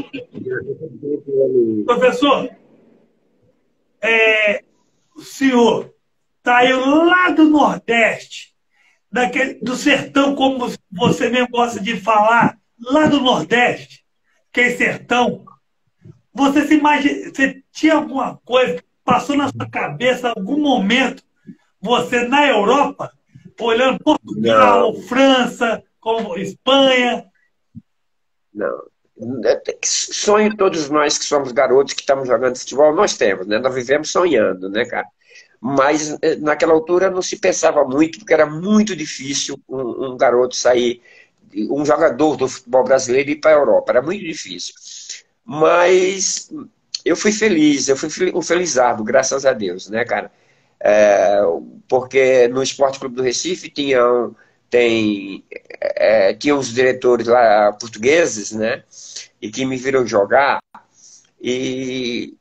A: Professor, o senhor saiu lá do Nordeste, do sertão, como você mesmo gosta de falar, lá do Nordeste, que é sertão. Você se imagina, você tinha alguma coisa que passou na sua cabeça, algum momento, você na Europa, olhando Portugal,
B: Não,
A: França, como Espanha?
B: não. Sonho todos nós que somos garotos que estamos jogando futebol, nós temos, né? Nós vivemos sonhando, né, cara? Mas naquela altura não se pensava muito, porque era muito difícil um garoto sair, um jogador do futebol brasileiro ir para a Europa, era muito difícil. Mas eu fui um felizardo, graças a Deus, né, cara? É, porque no Esporte Clube do Recife tinha os diretores lá portugueses, né? E que me viram jogar e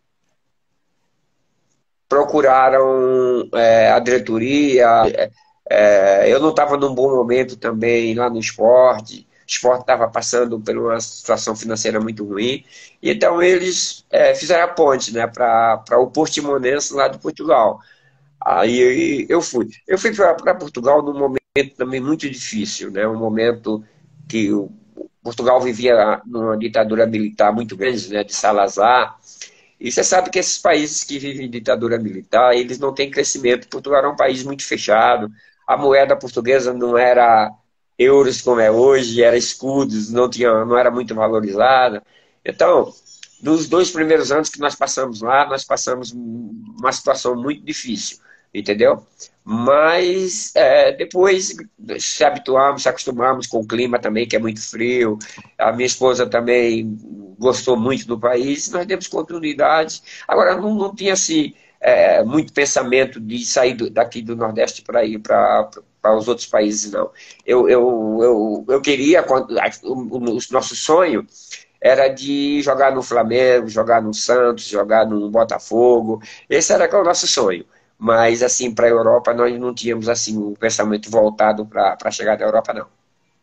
B: procuraram a diretoria. Eu não estava num bom momento também lá no esporte. O esporte estava passando por uma situação financeira muito ruim. Então eles fizeram a ponte, né, para o Portimonense lá de Portugal. Aí eu fui. Eu fui para Portugal num momento também muito difícil, né? Um momento que Portugal vivia numa ditadura militar muito grande, né? De Salazar. E você sabe que esses países que vivem em ditadura militar, eles não têm crescimento. Portugal era um país muito fechado. A moeda portuguesa não era euros como é hoje, era escudos, não era muito valorizada. Então, nos 2 primeiros anos que nós passamos lá, nós passamos uma situação muito difícil, entendeu? Mas depois se habituamos, se acostumamos com o clima também, que é muito frio. A minha esposa também gostou muito do país, nós demos continuidade. Agora, não tinha assim, muito pensamento de sair daqui do Nordeste para ir para os outros países, não. Eu queria, o nosso sonho era de jogar no Flamengo, jogar no Santos, jogar no Botafogo. Esse era o nosso sonho. Mas, assim, para a Europa, nós não tínhamos assim um pensamento voltado para chegar da Europa, não.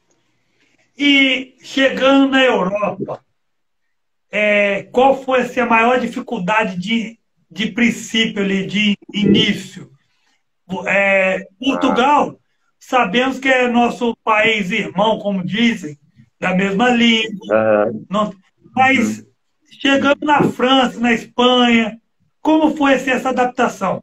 A: E chegando na Europa, qual foi assim, a maior dificuldade de princípio ali, de início?
B: Ah,
A: Portugal, sabemos que é nosso país irmão, como dizem, da mesma língua.
B: ah,
A: Não, mas chegando na França, na Espanha, como foi assim, essa adaptação?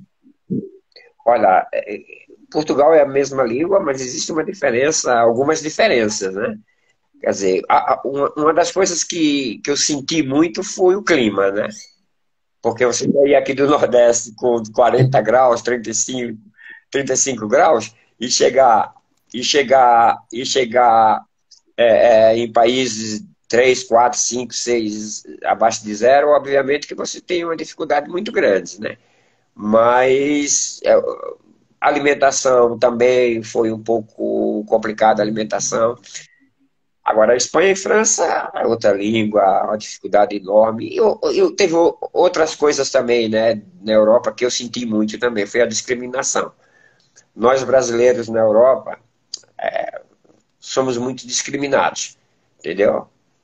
B: olha, Portugal é a mesma língua, mas existe uma diferença, algumas diferenças, né? Quer dizer, uma das coisas que eu senti muito foi o clima, né? Porque você sair aqui do Nordeste com 40 graus, 35 graus, e chegar em países 3, 4, 5, 6 abaixo de zero, obviamente que você tem uma dificuldade muito grande, né? Mas a alimentação também foi um pouco complicada, a alimentação. Agora, a Espanha e França é outra língua, uma dificuldade enorme. E teve outras coisas também, né, na Europa que eu senti muito também, foi a discriminação. Nós brasileiros na Europa somos muito discriminados, entendeu?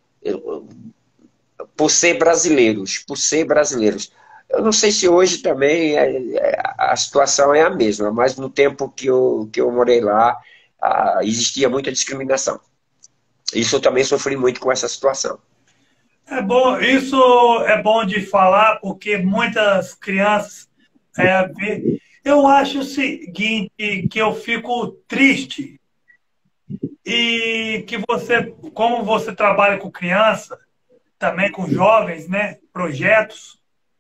B: Por ser brasileiros. Eu não sei se hoje também a situação é a mesma, mas no tempo que eu morei lá, existia muita discriminação. Isso eu também sofri muito com essa situação.
A: É bom, isso é bom de falar, porque muitas crianças eu acho o seguinte, que eu fico triste e que você, como você trabalha com criança, também com jovens, né, projetos,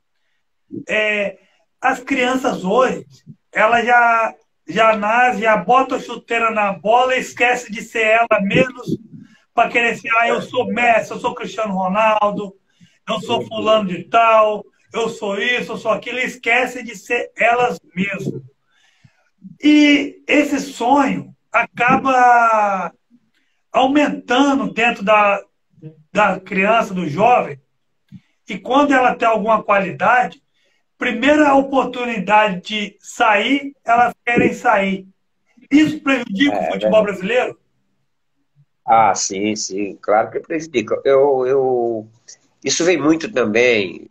A: as crianças hoje, elas já nascem, já botam a chuteira na bola e esquece de ser ela mesmos para querer ser, eu sou Messi, eu sou Cristiano Ronaldo, eu sou fulano de tal, eu sou isso, eu sou aquilo, e esquece de ser elas mesmas. E esse sonho acaba aumentando dentro da criança, do jovem, e quando ela tem alguma qualidade, primeira oportunidade de sair, elas querem sair. Isso prejudica o
B: É
A: futebol
B: verdade.
A: brasileiro?
B: Ah, sim, sim, claro que prejudica. Isso vem muito também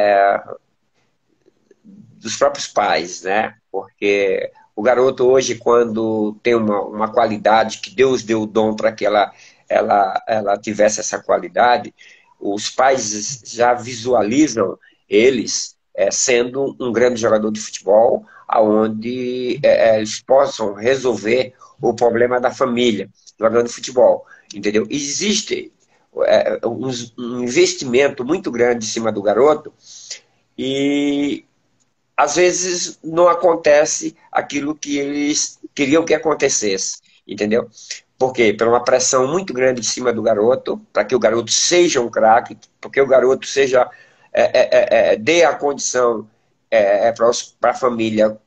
B: dos próprios pais, né? Porque o garoto hoje, quando tem uma qualidade, que Deus deu o dom para que ela tivesse essa qualidade, os pais já visualizam eles sendo um grande jogador de futebol, aonde eles possam resolver o problema da família jogando futebol, entendeu? Existe um investimento muito grande em cima do garoto e às vezes não acontece aquilo que eles queriam que acontecesse, entendeu? Por quê? Por uma pressão muito grande em cima do garoto, para que o garoto seja um craque, porque o garoto seja dê a condição para a família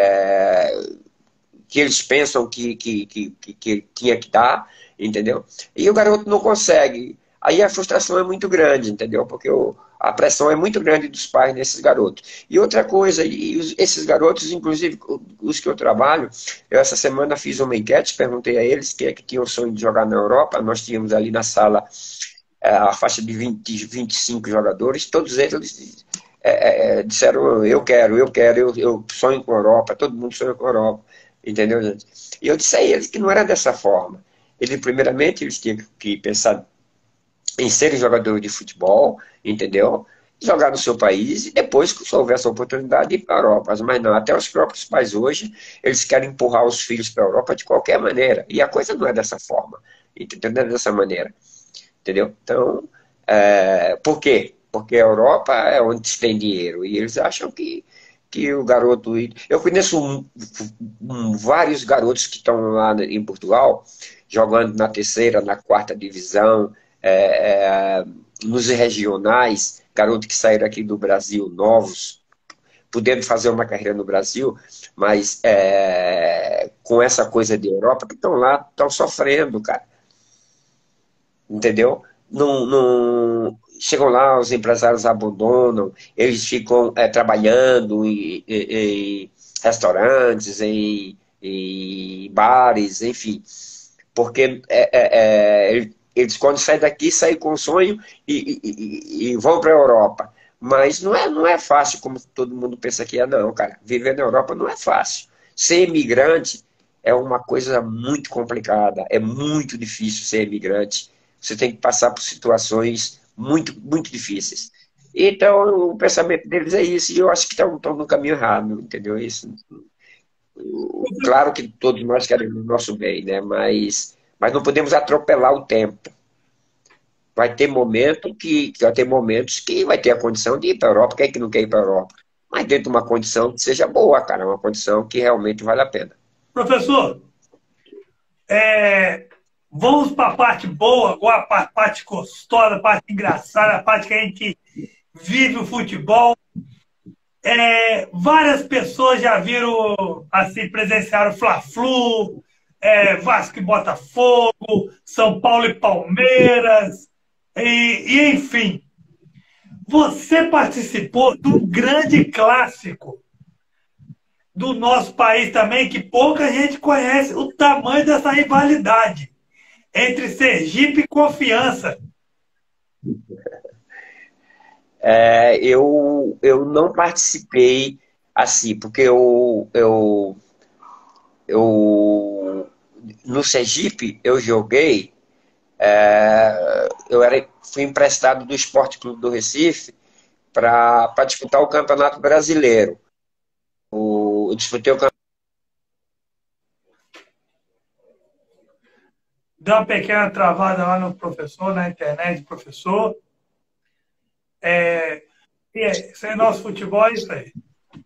B: que eles pensam que tinha que dar, entendeu? E o garoto não consegue. Aí a frustração é muito grande, entendeu? Porque a pressão é muito grande dos pais nesses garotos. E outra coisa, esses garotos, inclusive os que eu trabalho, eu essa semana fiz uma enquete, perguntei a eles quem é que tinha o sonho de jogar na Europa. Nós tínhamos ali na sala a faixa de 20, 25 jogadores, todos eles disseram, eu sonho com a Europa, todo mundo sonha com a Europa, entendeu, gente? E eu disse a eles que não era dessa forma. Primeiramente, eles tinham que pensar em serem jogadores de futebol, entendeu? Jogar no seu país e depois, se houver essa oportunidade, ir para a Europa. Mas não, até os próprios pais hoje, eles querem empurrar os filhos para a Europa de qualquer maneira. E a coisa não é dessa forma, entendeu? Não é dessa maneira, entendeu? Então, por quê? Porque a Europa é onde se tem dinheiro e eles acham que o garoto... Eu conheço vários garotos que estão lá em Portugal, jogando na terceira, na quarta divisão, nos regionais, garotos que saíram aqui do Brasil, novos, podendo fazer uma carreira no Brasil, mas com essa coisa de Europa, que estão lá, estão sofrendo, cara. Entendeu? Chegam lá, os empresários abandonam, eles ficam trabalhando em restaurantes, em bares, enfim. Porque eles, quando saem daqui, saem com o sonho e vão para a Europa. Mas não é fácil, como todo mundo pensa que é, não, cara. Viver na Europa não é fácil. Ser imigrante é uma coisa muito complicada, é muito difícil ser imigrante. Você tem que passar por situações muito, muito difíceis. Então, o pensamento deles é isso, e eu acho que estão no caminho errado, entendeu? Isso. Claro que todos nós queremos o nosso bem, né? Mas não podemos atropelar o tempo. Vai ter momentos que vai ter a condição de ir para a Europa. Quem é que não quer ir para a Europa? Mas dentro de uma condição que seja boa, cara, uma condição que realmente vale a pena.
A: Professor, vamos para a parte boa, agora para a parte gostosa, a parte engraçada, a parte que a gente vive o futebol. Várias pessoas já viram, assim, presenciaram Fla-Flu, Vasco e Botafogo, São Paulo e Palmeiras, enfim. Você participou de um grande clássico do nosso país também, que pouca gente conhece o tamanho dessa rivalidade entre Sergipe e Confiança.
B: Eu não participei assim, porque no Sergipe eu joguei, fui emprestado do Esporte Clube do Recife para disputar o Campeonato Brasileiro. Eu disputei o campeonato.
A: Deu uma pequena travada lá no professor, na internet, professor. Isso é nosso futebol, é isso aí.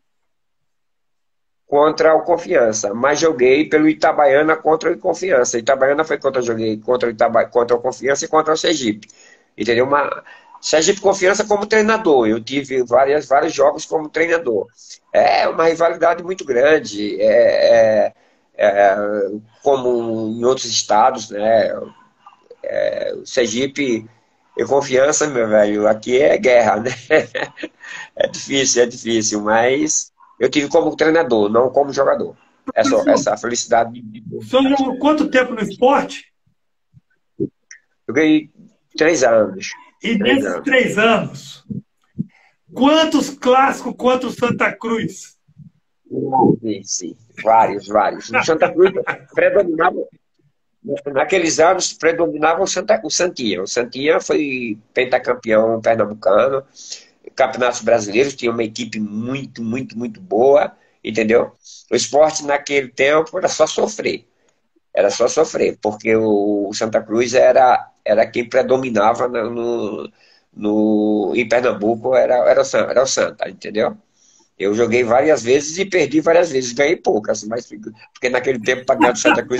B: Contra o Confiança, mas joguei pelo Itabaiana contra o Confiança. Itabaiana foi contra eu joguei contra o Confiança e contra o Sergipe. Entendeu? Sergipe Confiança como treinador. Eu tive vários jogos como treinador. É uma rivalidade muito grande. Como em outros estados, né? Sergipe e Confiança, meu velho, aqui é guerra, né? É difícil, mas eu tive como treinador, não como jogador. Essa felicidade.
A: O senhor jogou quanto tempo no esporte?
B: Joguei 3 anos.
A: E
B: Três
A: nesses
B: anos.
A: 3 anos, quantos clássicos contra o Santa Cruz?
B: Sim, sim. Vários, vários. No Santa Cruz predominava, naqueles anos, predominava o Santinha. O Santinha foi pentacampeão pernambucano, campeonatos brasileiros, tinha uma equipe muito, muito, muito boa, entendeu? O esporte naquele tempo era só sofrer. Era só sofrer, porque o Santa Cruz era quem predominava em Pernambuco, era o Santa, entendeu? Eu joguei várias vezes e perdi várias vezes, ganhei poucas, mas porque naquele tempo para ganhar do Santa Cruz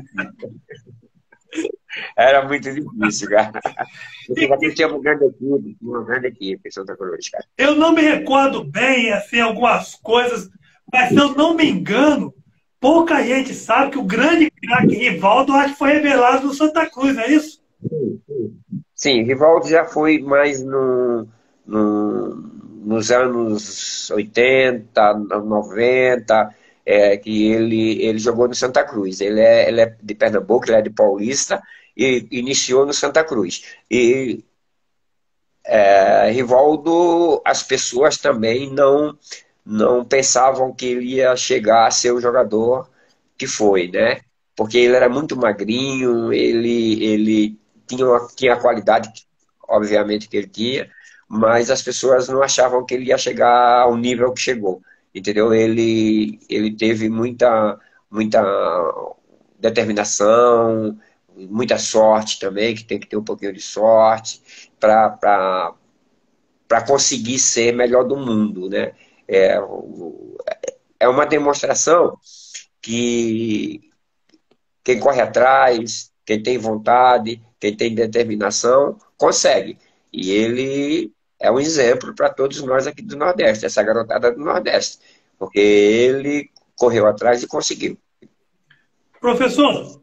B: era muito difícil, cara. Porque naquele tempo uma grande equipe, Santa Cruz, cara.
A: Eu não me recordo bem, assim, algumas coisas, mas se eu não me engano, pouca gente sabe que o grande craque Rivaldo acho que foi revelado no Santa Cruz, não é isso?
B: Sim, Rivaldo já foi mais no, nos anos 80, 90, que ele jogou no Santa Cruz. Ele é de Pernambuco, ele é de Paulista, e iniciou no Santa Cruz. E Rivaldo, as pessoas também não pensavam que ele ia chegar a ser o jogador que foi, né? Porque ele era muito magrinho, ele tinha a qualidade, obviamente, que ele tinha, mas as pessoas não achavam que ele ia chegar ao nível que chegou, entendeu? Ele teve muita determinação, muita sorte também, que tem que ter um pouquinho de sorte para conseguir ser melhor do mundo, né? É, é uma demonstração que quem corre atrás, quem tem vontade, quem tem determinação, consegue. E ele é um exemplo para todos nós aqui do Nordeste, essa garotada do Nordeste, porque ele correu atrás e conseguiu.
A: Professor,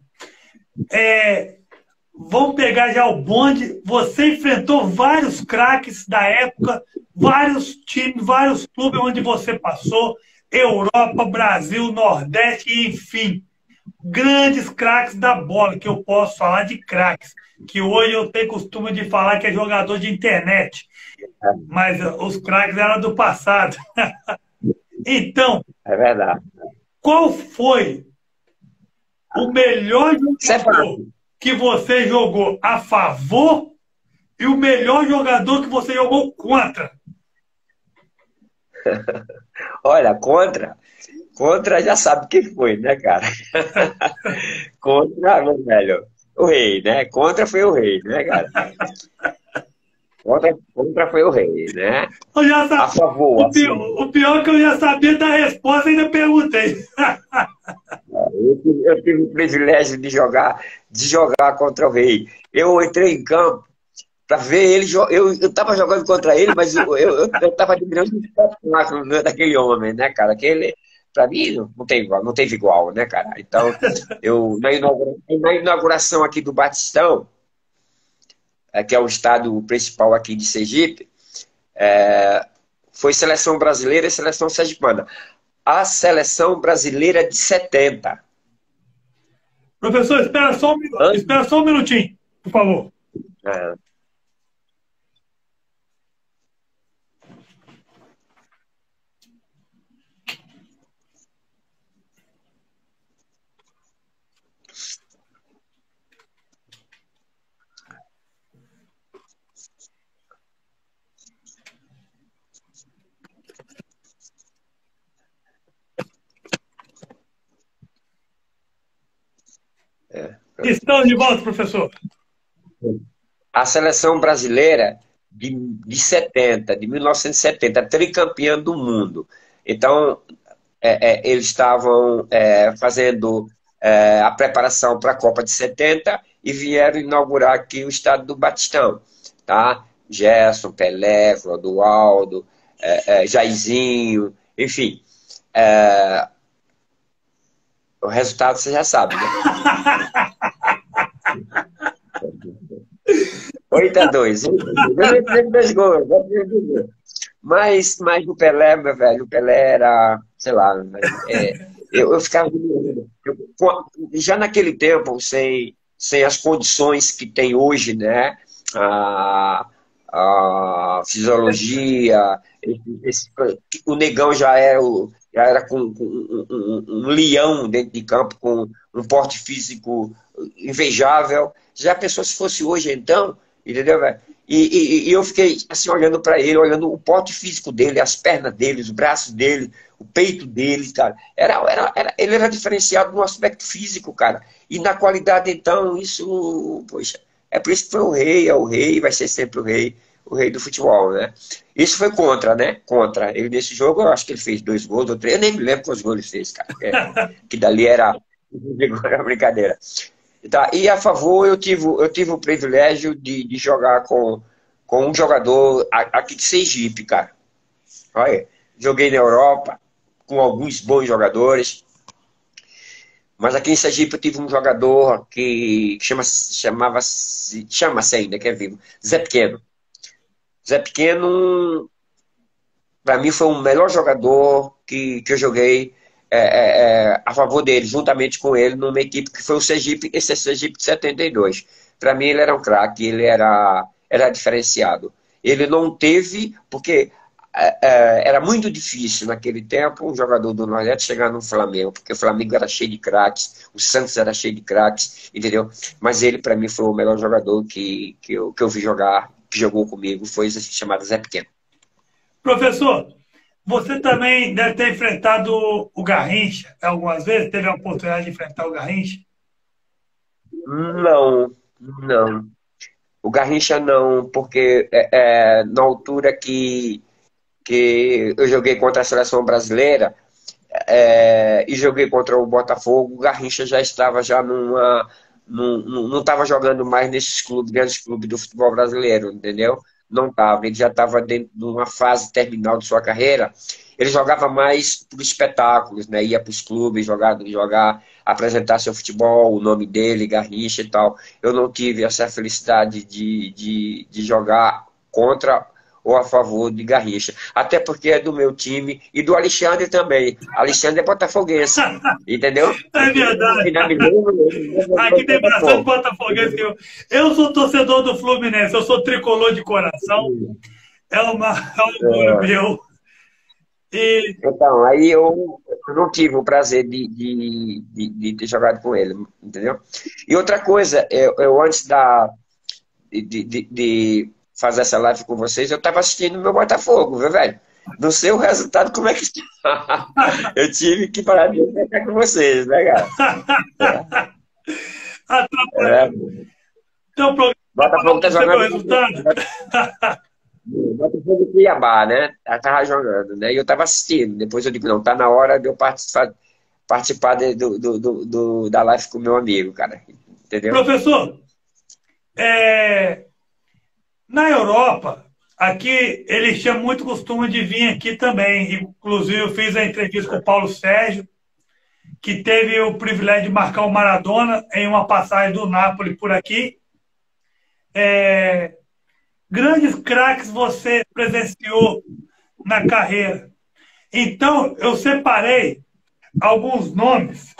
A: vamos pegar já o bonde. Você enfrentou vários craques da época, vários times, vários clubes onde você passou, Europa, Brasil, Nordeste, enfim. Grandes craques da bola, que eu posso falar de craques, que hoje eu tenho costume de falar que é jogador de internet, mas os craques eram do passado. Então,
B: É verdade.
A: qual foi o melhor
B: Isso é
A: jogador
B: fácil.
A: que você jogou a favor e o melhor jogador que você jogou contra?
B: Olha, contra já sabe quem foi, né, cara? Contra, meu velho, o rei, né? Contra foi o rei, né, cara? Contra foi o rei, né?
A: Eu já
B: A
A: sa-
B: favor, assim.
A: o pior é que eu já sabia da resposta e ainda perguntei.
B: Eu tive o privilégio de jogar contra o rei. Eu entrei em campo para ver ele. Eu estava jogando contra ele, mas eu estava admirando o espetáculo, né, daquele homem, né, cara? Aquele, para mim, não tem igual, não teve igual, né, cara? Então, na inauguração aqui do Batistão, que é o estado principal aqui de Sergipe, foi seleção brasileira e seleção sergipana. A seleção brasileira de 70.
A: Professor, espera só um minutinho, por favor.
B: É,
A: Estamos de volta, professor.
B: a seleção brasileira de 70, de 1970, tricampeã do mundo. Então, eles estavam fazendo a preparação para a Copa de 70 e vieram inaugurar aqui o estado do Batistão. Tá? Gerson, Pelé, Clodoaldo, Jairzinho, enfim. O resultado você já sabe, né? 8-2. Eu fiz 2 gols. Mas o Pelé, meu velho, o Pelé era, sei lá, eu ficava. Já naquele tempo, sem sem as condições que tem hoje, né? A fisiologia, o Negão já era com um leão dentro de campo, com um porte físico invejável. Já pensou se fosse hoje, então? Entendeu, velho? E eu fiquei assim, olhando para ele, olhando o porte físico dele, as pernas dele, os braços dele, o peito dele, cara. Ele era diferenciado no aspecto físico, cara. E na qualidade, então, isso, poxa, é por isso que foi o rei, vai ser sempre o rei do futebol, né? Isso foi contra, né? Contra. Ele nesse jogo, eu acho que ele fez 2 gols ou 3, eu nem me lembro quantos gols ele fez, cara. Que dali era brincadeira. Tá, e a favor, eu tive o privilégio de jogar com um jogador aqui de Sergipe, cara. Olha, joguei na Europa com alguns bons jogadores, mas aqui em Sergipe eu tive um jogador que chama-se ainda, que é vivo, Zé Pequeno. Zé Pequeno, para mim, foi o melhor jogador que eu joguei a favor dele, juntamente com ele, numa equipe que foi o Sergipe, esse é Sergipe de 72. Para mim, ele era um craque, ele era diferenciado. Ele não teve, porque era muito difícil naquele tempo um jogador do Nordeste chegar no Flamengo, porque o Flamengo era cheio de craques, o Santos era cheio de craques, entendeu? Mas ele, para mim, foi o melhor jogador que eu vi jogar, que jogou comigo, foi esse chamado Zé Pequeno.
A: Professor, você também deve ter enfrentado o Garrincha algumas vezes? Teve a oportunidade de enfrentar o Garrincha?
B: Não, não. O Garrincha não, porque na altura que eu joguei contra a seleção brasileira e joguei contra o Botafogo, o Garrincha já estava já não estava jogando mais nesses clubes, grandes clubes do futebol brasileiro, entendeu? Não estava, ele já estava dentro de uma fase terminal de sua carreira. Ele jogava mais por espetáculos, né? Ia para os clubes jogar, apresentar seu futebol, o nome dele, Garrincha e tal. Eu não tive essa felicidade de jogar contra ou a favor de Garrincha. Até porque é do meu time e do Alexandre também. Alexandre é botafoguense, entendeu?
A: É verdade. Aqui tem bastante botafoguense. Eu sou torcedor do Fluminense, eu sou tricolor de coração. É um orgulho meu.
B: Então, aí eu não tive o prazer de ter jogado com ele, entendeu? E outra coisa, eu antes de fazer essa live com vocês, eu estava assistindo o meu Botafogo, viu, velho? Não sei o resultado, como é que está. Eu tive que parar de estar com vocês, né, cara?
A: Então,
B: Botafogo tá jogando.
A: O resultado?
B: Botafogo e Cuiabá, né? Ela tava jogando, né? E eu tava assistindo. Depois eu digo, não, tá na hora de eu participar da live com o meu amigo, cara. Entendeu?
A: Professor, na Europa, aqui eles tinham muito costume de vir aqui também. Inclusive, eu fiz a entrevista com o Paulo Sérgio, que teve o privilégio de marcar o Maradona em uma passagem do Napoli por aqui. Grandes craques você presenciou na carreira. Então, eu separei alguns nomes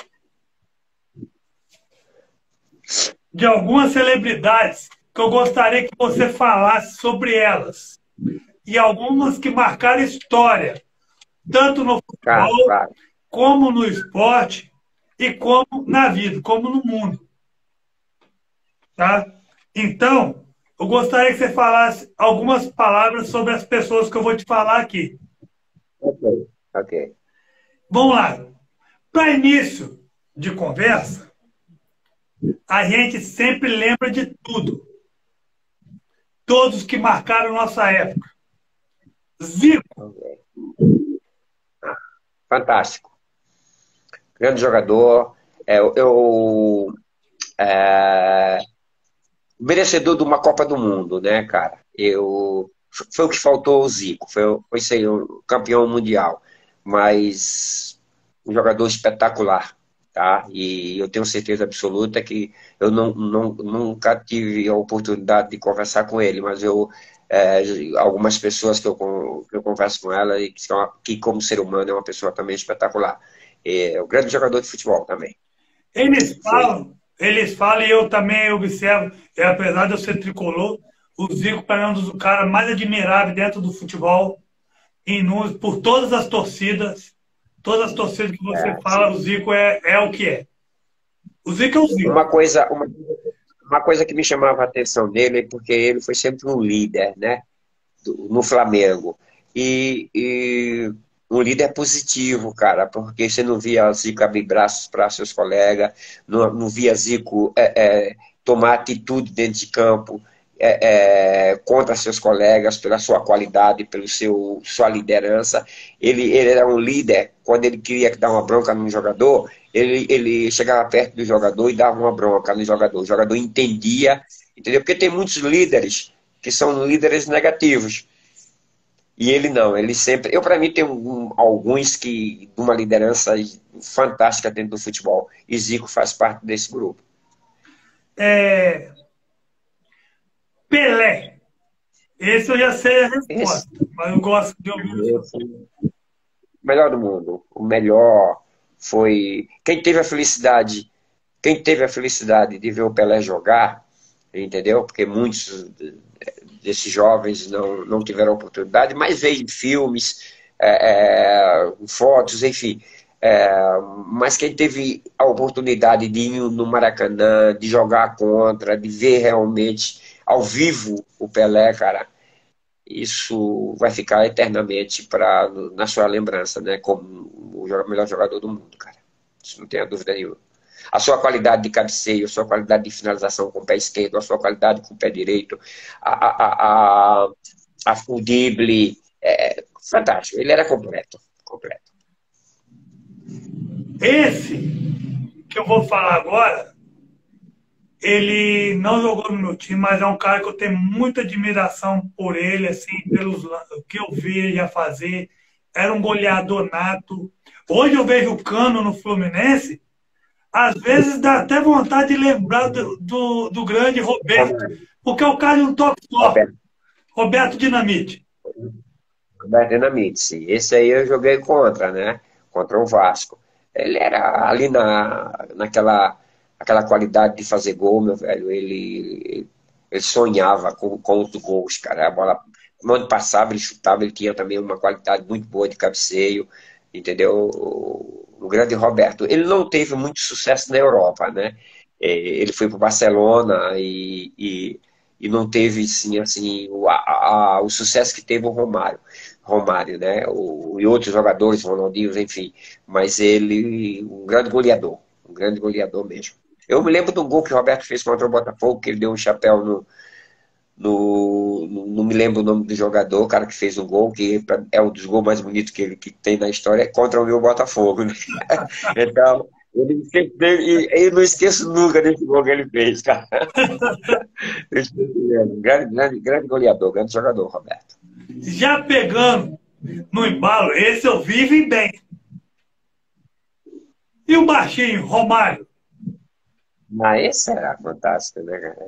A: de algumas celebridades que eu gostaria que você falasse sobre elas. E algumas que marcaram história, tanto no futebol, como no esporte, e como na vida, como no mundo. Tá? Então, eu gostaria que você falasse algumas palavras sobre as pessoas que eu vou te falar aqui.
B: Ok.
A: Vamos lá. Para início de conversa, a gente sempre lembra de tudo. Todos que marcaram nossa época. Zico.
B: Fantástico. Grande jogador. Merecedor de uma Copa do Mundo, né, cara? Foi o que faltou ao Zico. Foi ser o campeão mundial. Mas um jogador espetacular. Tá? E eu tenho certeza absoluta que eu nunca tive a oportunidade de conversar com ele, mas algumas pessoas que eu converso com ela e que como ser humano é uma pessoa também espetacular. É um grande jogador de futebol também.
A: eles falam, e eu também observo, apesar de eu ser tricolor, o Zico para mim é um dos caras mais admiráveis dentro do futebol, por todas as torcidas que você fala, o Zico é o que é. O Zico é o Zico.
B: Uma coisa que me chamava a atenção dele é porque ele foi sempre um líder, né? No Flamengo. E um líder positivo, cara, porque você não via Zico abrir braços para seus colegas, não via Zico tomar atitude dentro de campo contra seus colegas pela sua qualidade, pela sua liderança. Ele era um líder, quando ele queria dar uma bronca num jogador, ele chegava perto do jogador e dava uma bronca no jogador. O jogador entendia, entendeu? Porque tem muitos líderes que são líderes negativos. E ele não, ele sempre. Eu, para mim, tenho alguns que de uma liderança fantástica dentro do futebol. E Zico faz parte desse grupo.
A: Pelé. Esse eu já sei a resposta, mas eu gosto de ouvir.
B: O melhor do mundo. O melhor foi. Quem teve a felicidade de ver o Pelé jogar, entendeu? Porque muitos desses jovens não tiveram oportunidade, mas veio em filmes, fotos, enfim. Mas quem teve a oportunidade de ir no Maracanã, de jogar contra, de ver realmente ao vivo o Pelé, cara, isso vai ficar eternamente na sua lembrança, né? Como o melhor jogador do mundo, cara. Isso não tenha dúvida nenhuma. A sua qualidade de cabeceio, a sua qualidade de finalização com o pé esquerdo, a sua qualidade com o pé direito, o drible, fantástico. Ele era completo.
A: Esse que eu vou falar agora, ele não jogou no meu time, mas é um cara que eu tenho muita admiração por ele, assim, pelos que eu vi ele já fazer. Era um goleador nato. Hoje eu vejo o Cano no Fluminense, às vezes dá até vontade de lembrar do grande Roberto, porque o cara é um top só. Roberto Dinamite.
B: Roberto Dinamite, sim. Esse aí eu joguei contra, né? Contra o Vasco. Ele era ali aquela qualidade de fazer gol, meu velho. Ele sonhava com os gols, cara. A bola, onde passava, ele chutava, ele tinha também uma qualidade muito boa de cabeceio, entendeu? O grande Roberto. Ele não teve muito sucesso na Europa, né? Ele foi para o Barcelona e não teve, sim, assim, o sucesso que teve o Romário, né? E outros jogadores, Ronaldinho, enfim. Mas ele, um grande goleador mesmo. Eu me lembro do gol que o Roberto fez contra o Botafogo, que ele deu um chapéu não me lembro o nome do jogador, o cara que fez o gol, que é um dos gols mais bonitos que tem na história, é contra o meu Botafogo, né? Então, eu não esqueço nunca desse gol que ele fez, cara. Grande goleador, grande jogador, Roberto.
A: Já pegando no embalo, esse eu vivo bem. E o baixinho, Romário?
B: Esse era fantástico, né, cara?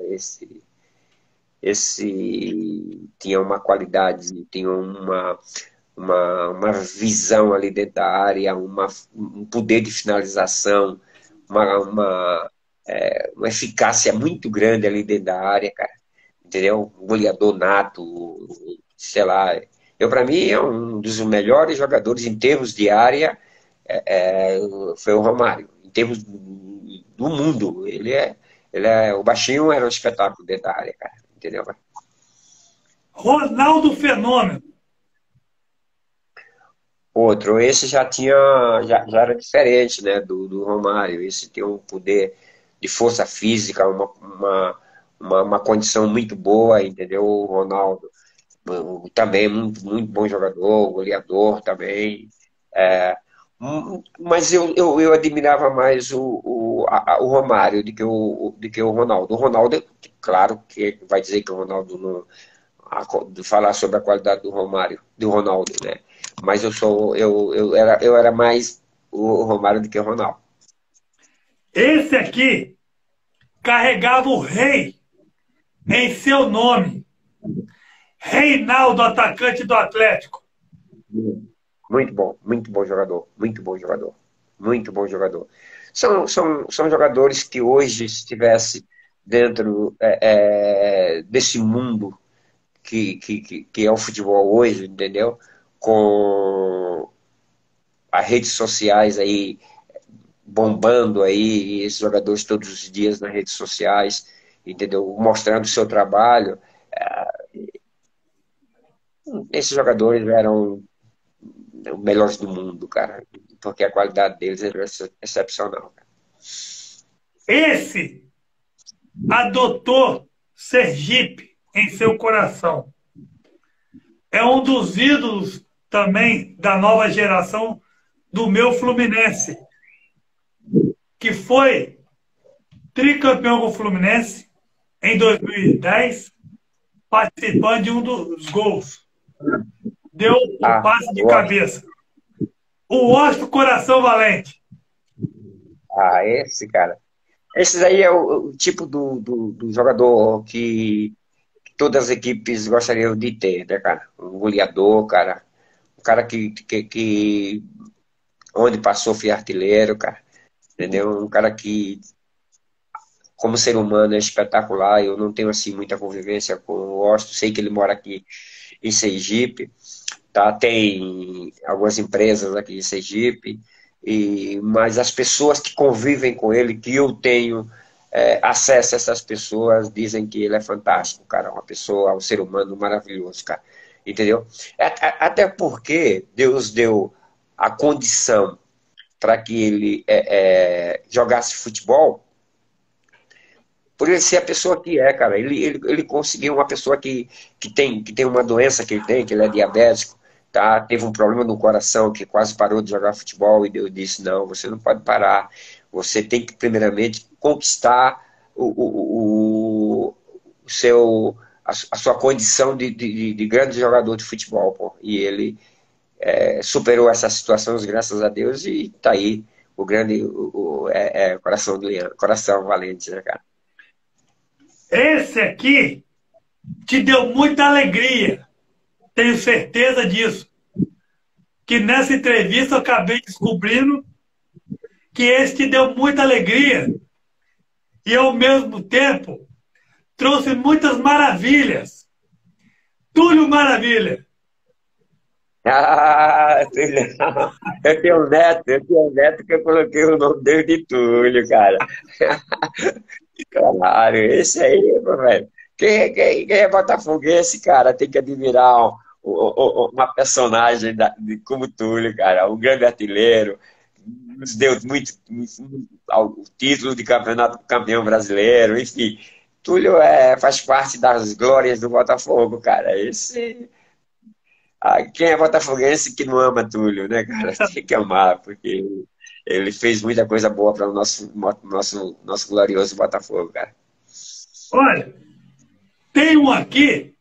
B: Esse tinha uma qualidade, tinha uma visão ali dentro da área, um poder de finalização, uma eficácia muito grande ali dentro da área, cara. Entendeu? Um goleador nato, sei lá. Para mim, é um dos melhores jogadores em termos de área, foi o Romário. Em termos do mundo, o baixinho era um espetáculo dentro da área, cara. Entendeu?
A: Ronaldo Fenômeno.
B: Outro, esse já era diferente, né, do Romário. Esse tem um poder de força física, uma condição muito boa, entendeu? O Ronaldo também muito, muito bom jogador, goleador também. Mas eu admirava mais o Romário do que o Ronaldo. O Ronaldo, claro que vai dizer que o Ronaldo não falar sobre a qualidade do Romário, do Ronaldo, né? Mas eu era mais o Romário do que o Ronaldo.
A: Esse aqui carregava o rei em seu nome. Reinaldo, atacante do Atlético.
B: Muito bom jogador, muito bom jogador. muito bom jogador. São jogadores que hoje, se estivesse dentro desse mundo que é o futebol hoje, entendeu? Com as redes sociais aí bombando aí, e esses jogadores todos os dias nas redes sociais, entendeu? Mostrando o seu trabalho. Esses jogadores eram os melhores do mundo, cara, porque a qualidade deles era excepcional.
A: Esse adotou Sergipe em seu coração. É um dos ídolos também da nova geração do meu Fluminense, que foi tricampeão com o Fluminense em 2010, participando de um dos gols. Deu um passe de cabeça. O Washington Coração Valente.
B: Esse, cara. Esse aí é o tipo do jogador que todas as equipes gostariam de ter, né, cara? Um goleador, cara. Um cara que onde passou foi artilheiro, cara. Entendeu? Um cara que, como ser humano, é espetacular. Eu não tenho, assim, muita convivência com o Washington. Sei que ele mora aqui em Sergipe, tá? Tem algumas empresas aqui em Sergipe, mas as pessoas que convivem com ele, que eu tenho acesso a essas pessoas, dizem que ele é fantástico, cara, uma pessoa, um ser humano maravilhoso, cara, entendeu? Até porque Deus deu a condição para que ele jogasse futebol, por ele ser a pessoa que é, cara. Ele conseguiu uma pessoa que tem uma doença que ele tem, que ele é diabético, tá? Teve um problema no coração, que quase parou de jogar futebol, e Deus disse, não, você não pode parar. Você tem que, primeiramente, conquistar a sua condição de grande jogador de futebol, pô. E ele superou essas situações, graças a Deus, e tá aí o grande coração do leão, coração valente, né, cara?
A: Esse aqui te deu muita alegria. Tenho certeza disso. Que nessa entrevista eu acabei descobrindo que esse te deu muita alegria e, ao mesmo tempo, trouxe muitas maravilhas. Túlio Maravilha.
B: Túlio. Eu tenho um neto que eu coloquei o nome dele de Túlio, cara. Claro, esse aí, velho. Quem é botafoguense, cara, tem que admirar uma personagem como Túlio, cara, um grande artilheiro, nos deu o título de campeonato campeão brasileiro, enfim. Túlio faz parte das glórias do Botafogo, cara. Quem é botafoguense que não ama Túlio, né, cara? Tem que amar, porque ele fez muita coisa boa para o nosso glorioso Botafogo, cara.
A: Olha, tem um aqui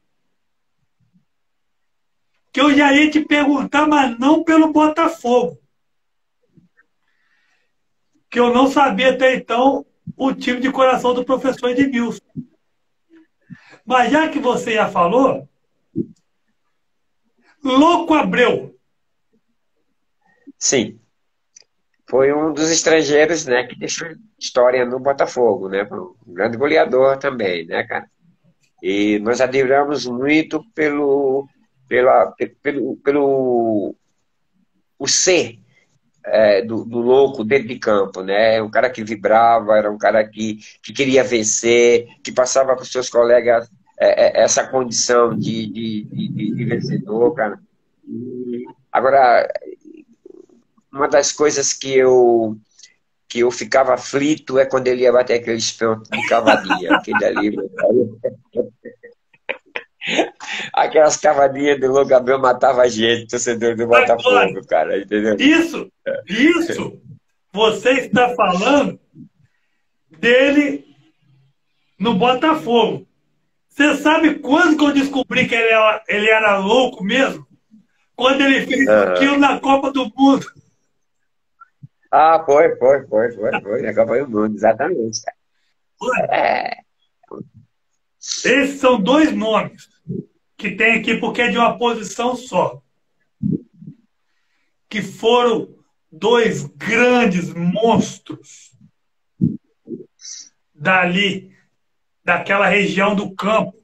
A: que eu já ia te perguntar, mas não pelo Botafogo. Que eu não sabia até então o time de coração do professor Edmilson. Mas já que você já falou, Louco Abreu.
B: Sim. Foi um dos estrangeiros, né, que deixou história no Botafogo, né? Um grande goleador também, né, cara? E nós admiramos muito pelo o ser do louco dentro de campo, né? Um cara que vibrava, era um cara que queria vencer, que passava para os seus colegas essa condição de vencedor, cara. Agora, uma das coisas que eu ficava aflito é quando ele ia bater aqueles pênaltis de cavadinha, aquele ali, aquelas cavadinhas do Louco Abreu matava a gente, torcedor do Botafogo, cara, entendeu?
A: Isso, você está falando dele no Botafogo. Você sabe quando que eu descobri que ele era louco mesmo? Quando ele fez aquilo na Copa do Mundo.
B: Foi. Na Copa do Mundo, exatamente.
A: Esses são dois nomes que tem aqui porque é de uma posição só. Que foram dois grandes monstros dali, daquela região do campo.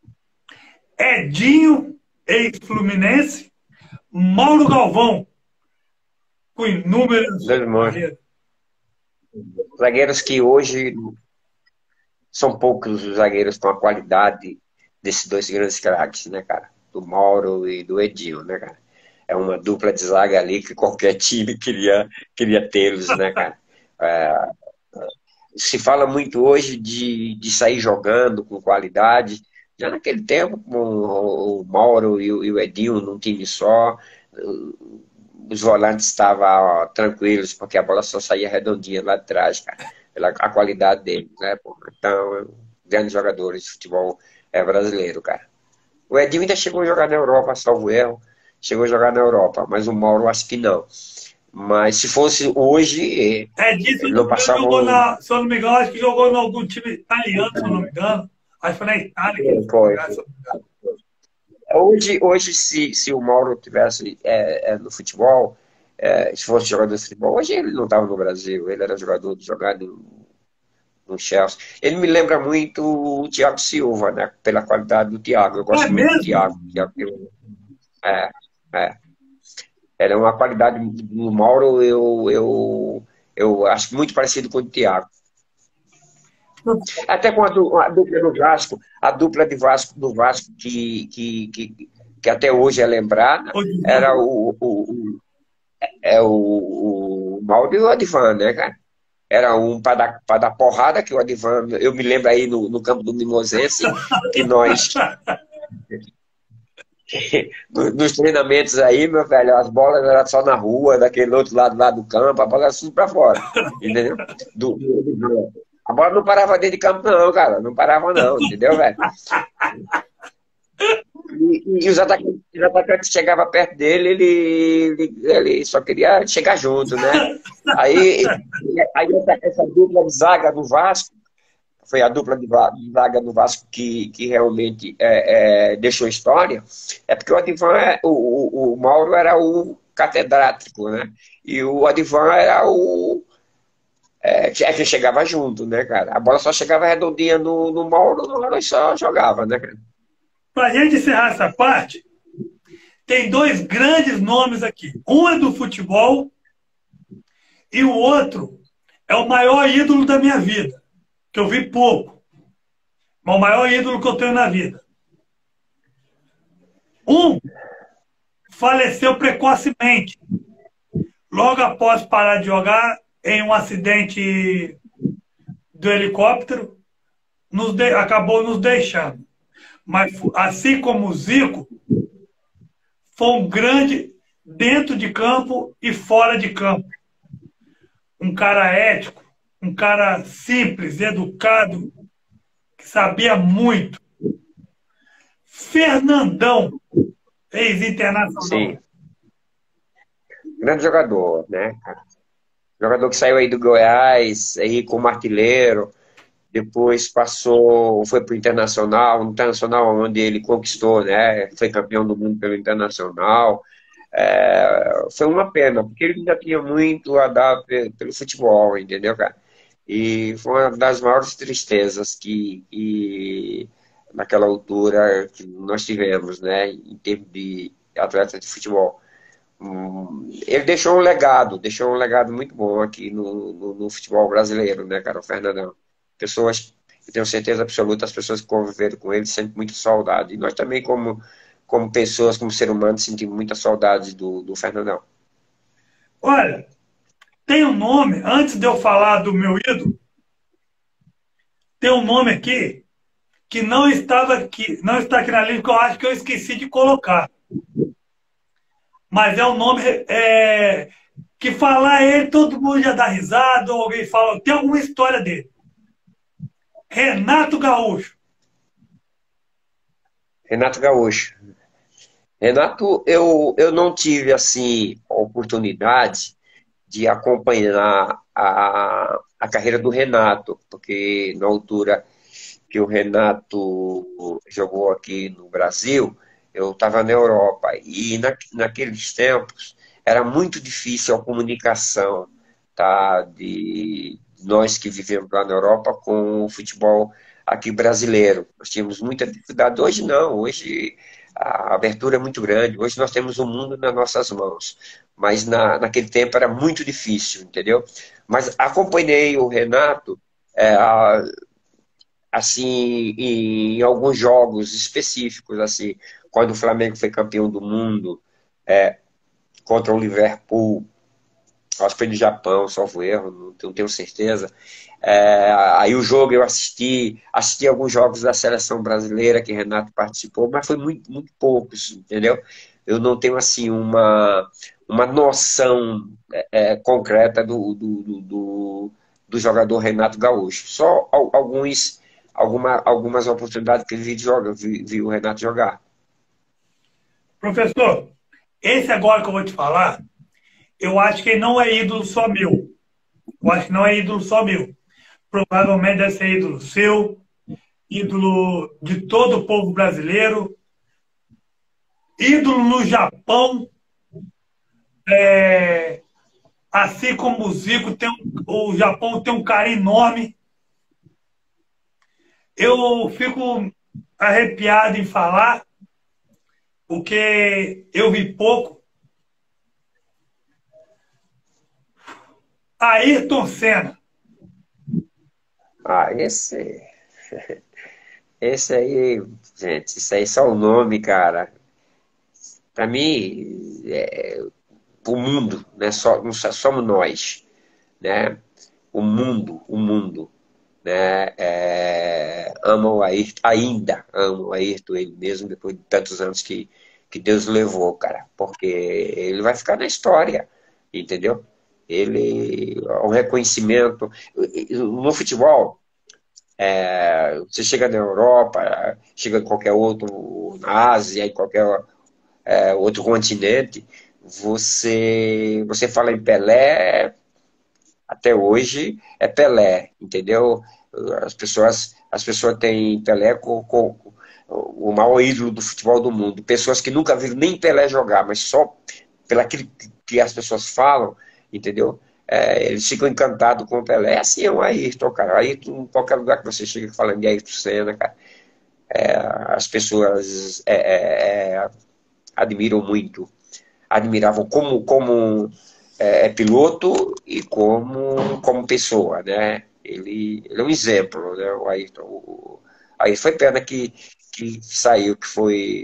A: Edinho, ex-Fluminense, Mauro Galvão, com inúmeras carreiras.
B: Zagueiros que hoje são poucos os zagueiros com a qualidade desses dois grandes craques, né, cara? Do Mauro e do Edinho, né, cara? É uma dupla de zaga ali que qualquer time queria tê-los, né, cara? Se fala muito hoje de sair jogando com qualidade. Já naquele tempo, com o Mauro e o Edinho num time só, os volantes estavam tranquilos, porque a bola só saía redondinha lá de trás, cara, pela a qualidade deles, né? Pô? Então, grandes jogadores de futebol brasileiro, cara. O Edinho ainda chegou a jogar na Europa, salvo erro, chegou a jogar na Europa, mas o Mauro acho que não. Mas se fosse hoje,
A: Disso
B: não passava
A: jogou se eu não me engano, acho que jogou em algum time italiano, se eu não me engano. Acho que foi na Itália que ele
B: foi.
A: jogou.
B: Hoje se o Mauro tivesse no futebol, se fosse jogador de futebol, hoje ele não estava no Brasil, ele era jogador de jogar no Chelsea. Ele me lembra muito o Thiago Silva, né? Pela qualidade do Thiago. Eu gosto muito do Thiago. É, é. Ela é uma qualidade do Mauro, eu acho muito parecido com o Thiago. Até com a dupla do Vasco, a dupla do Vasco que até hoje é lembrada, era o Mauro e o Adivan, né, cara? Era um para dar porrada, que o Adivan, eu me lembro aí no campo do Mimosense, que nós, nos treinamentos aí, meu velho, as bolas eram só na rua, daquele outro lado lá do campo, a bola era tudo para fora, entendeu? A bola não parava dentro de campo, não, cara. Não parava, não, entendeu, velho? E os atacantes chegavam perto dele, ele só queria chegar junto, né? Aí essa dupla de zaga do Vasco, foi a dupla de zaga do Vasco que realmente deixou história, porque o Adivan, o Mauro era o catedrático, né? E o Adivan era que chegava junto, né, cara? A bola só chegava redondinha no Mauro, no Mauro só jogava, né, cara?
A: Pra gente encerrar essa parte, tem dois grandes nomes aqui. Um é do futebol e o outro é o maior ídolo da minha vida, que eu vi pouco, mas o maior ídolo que eu tenho na vida. Um faleceu precocemente, logo após parar de jogar, em um acidente do helicóptero, acabou nos deixando. Mas, assim como o Zico, foi um grande dentro de campo e fora de campo. Um cara ético, um cara simples, educado, que sabia muito. Fernandão, ex-internacional.
B: Sim. Grande jogador, né? Jogador que saiu aí do Goiás, aí como artilheiro, depois foi para o Internacional, onde ele conquistou, né? Foi campeão do mundo pelo Internacional. Foi uma pena, porque ele ainda tinha muito a dar pelo futebol, entendeu, cara? E foi uma das maiores tristezas que naquela altura que nós tivemos, né? Em termos de atleta de futebol. Ele deixou um legado muito bom aqui no futebol brasileiro, né, cara? O Fernandão. Pessoas, eu tenho certeza absoluta, as pessoas que conviveram com ele sentem muita saudade. E nós também, como pessoas, como ser humano, sentimos muita saudade do Fernandão.
A: Olha, tem um nome, antes de eu falar do meu ídolo, tem um nome aqui que não está aqui na lista, que eu acho que eu esqueci de colocar. Mas é um nome que falar ele, todo mundo já dá risada, ou alguém fala, tem alguma história dele. Renato Gaúcho.
B: Renato Gaúcho. Renato, eu não tive, assim, a oportunidade de acompanhar a carreira do Renato, porque na altura que o Renato jogou aqui no Brasil, eu estava na Europa, e naqueles tempos era muito difícil a comunicação, tá, de nós que vivemos lá na Europa com o futebol aqui brasileiro. Nós tínhamos muita dificuldade. Hoje não, hoje a abertura é muito grande. Hoje nós temos o mundo nas nossas mãos. Mas naquele tempo era muito difícil, entendeu? Mas acompanhei o Renato, assim, em alguns jogos específicos, assim, quando o Flamengo foi campeão do mundo, contra o Liverpool, acho que foi no Japão, salvo erro, não tenho certeza. Aí o jogo eu assisti alguns jogos da seleção brasileira que Renato participou, mas foi muito, muito poucos, entendeu? Eu não tenho assim uma noção concreta do jogador Renato Gaúcho. Só algumas oportunidades que ele vi o Renato jogar.
A: Professor, esse agora que eu vou te falar, eu acho que ele não é ídolo só meu. Eu acho que não é ídolo só meu. Provavelmente deve ser ídolo seu, ídolo de todo o povo brasileiro, ídolo no Japão, assim como o Zico, o Japão tem um carinho enorme. Eu fico arrepiado em falar, porque eu vi pouco. Ayrton Senna.
B: Esse aí, gente, isso aí é só o nome, cara. Para mim, o mundo, né? Não somos nós, né? O mundo, né? Ama o Ayrton, ainda ama o Ayrton, ele mesmo, depois de tantos anos que Deus levou, cara, porque ele vai ficar na história, entendeu? Ele, o reconhecimento, no futebol, você chega na Europa, chega em qualquer outro, na Ásia, em qualquer outro continente, você fala em Pelé, até hoje é Pelé, entendeu? As pessoas têm Pelé com o maior ídolo do futebol do mundo. Pessoas que nunca viram nem Pelé jogar, mas só pelo que as pessoas falam, entendeu? Eles ficam encantados com o Pelé. Assim é o Ayrton, cara. Ayrton, em qualquer lugar que você chega falando de Ayrton Senna, cara, as pessoas admiram muito. Admiravam como piloto e como pessoa, né? Ele é um exemplo, né? O Ayrton. Aí foi pena que saiu, que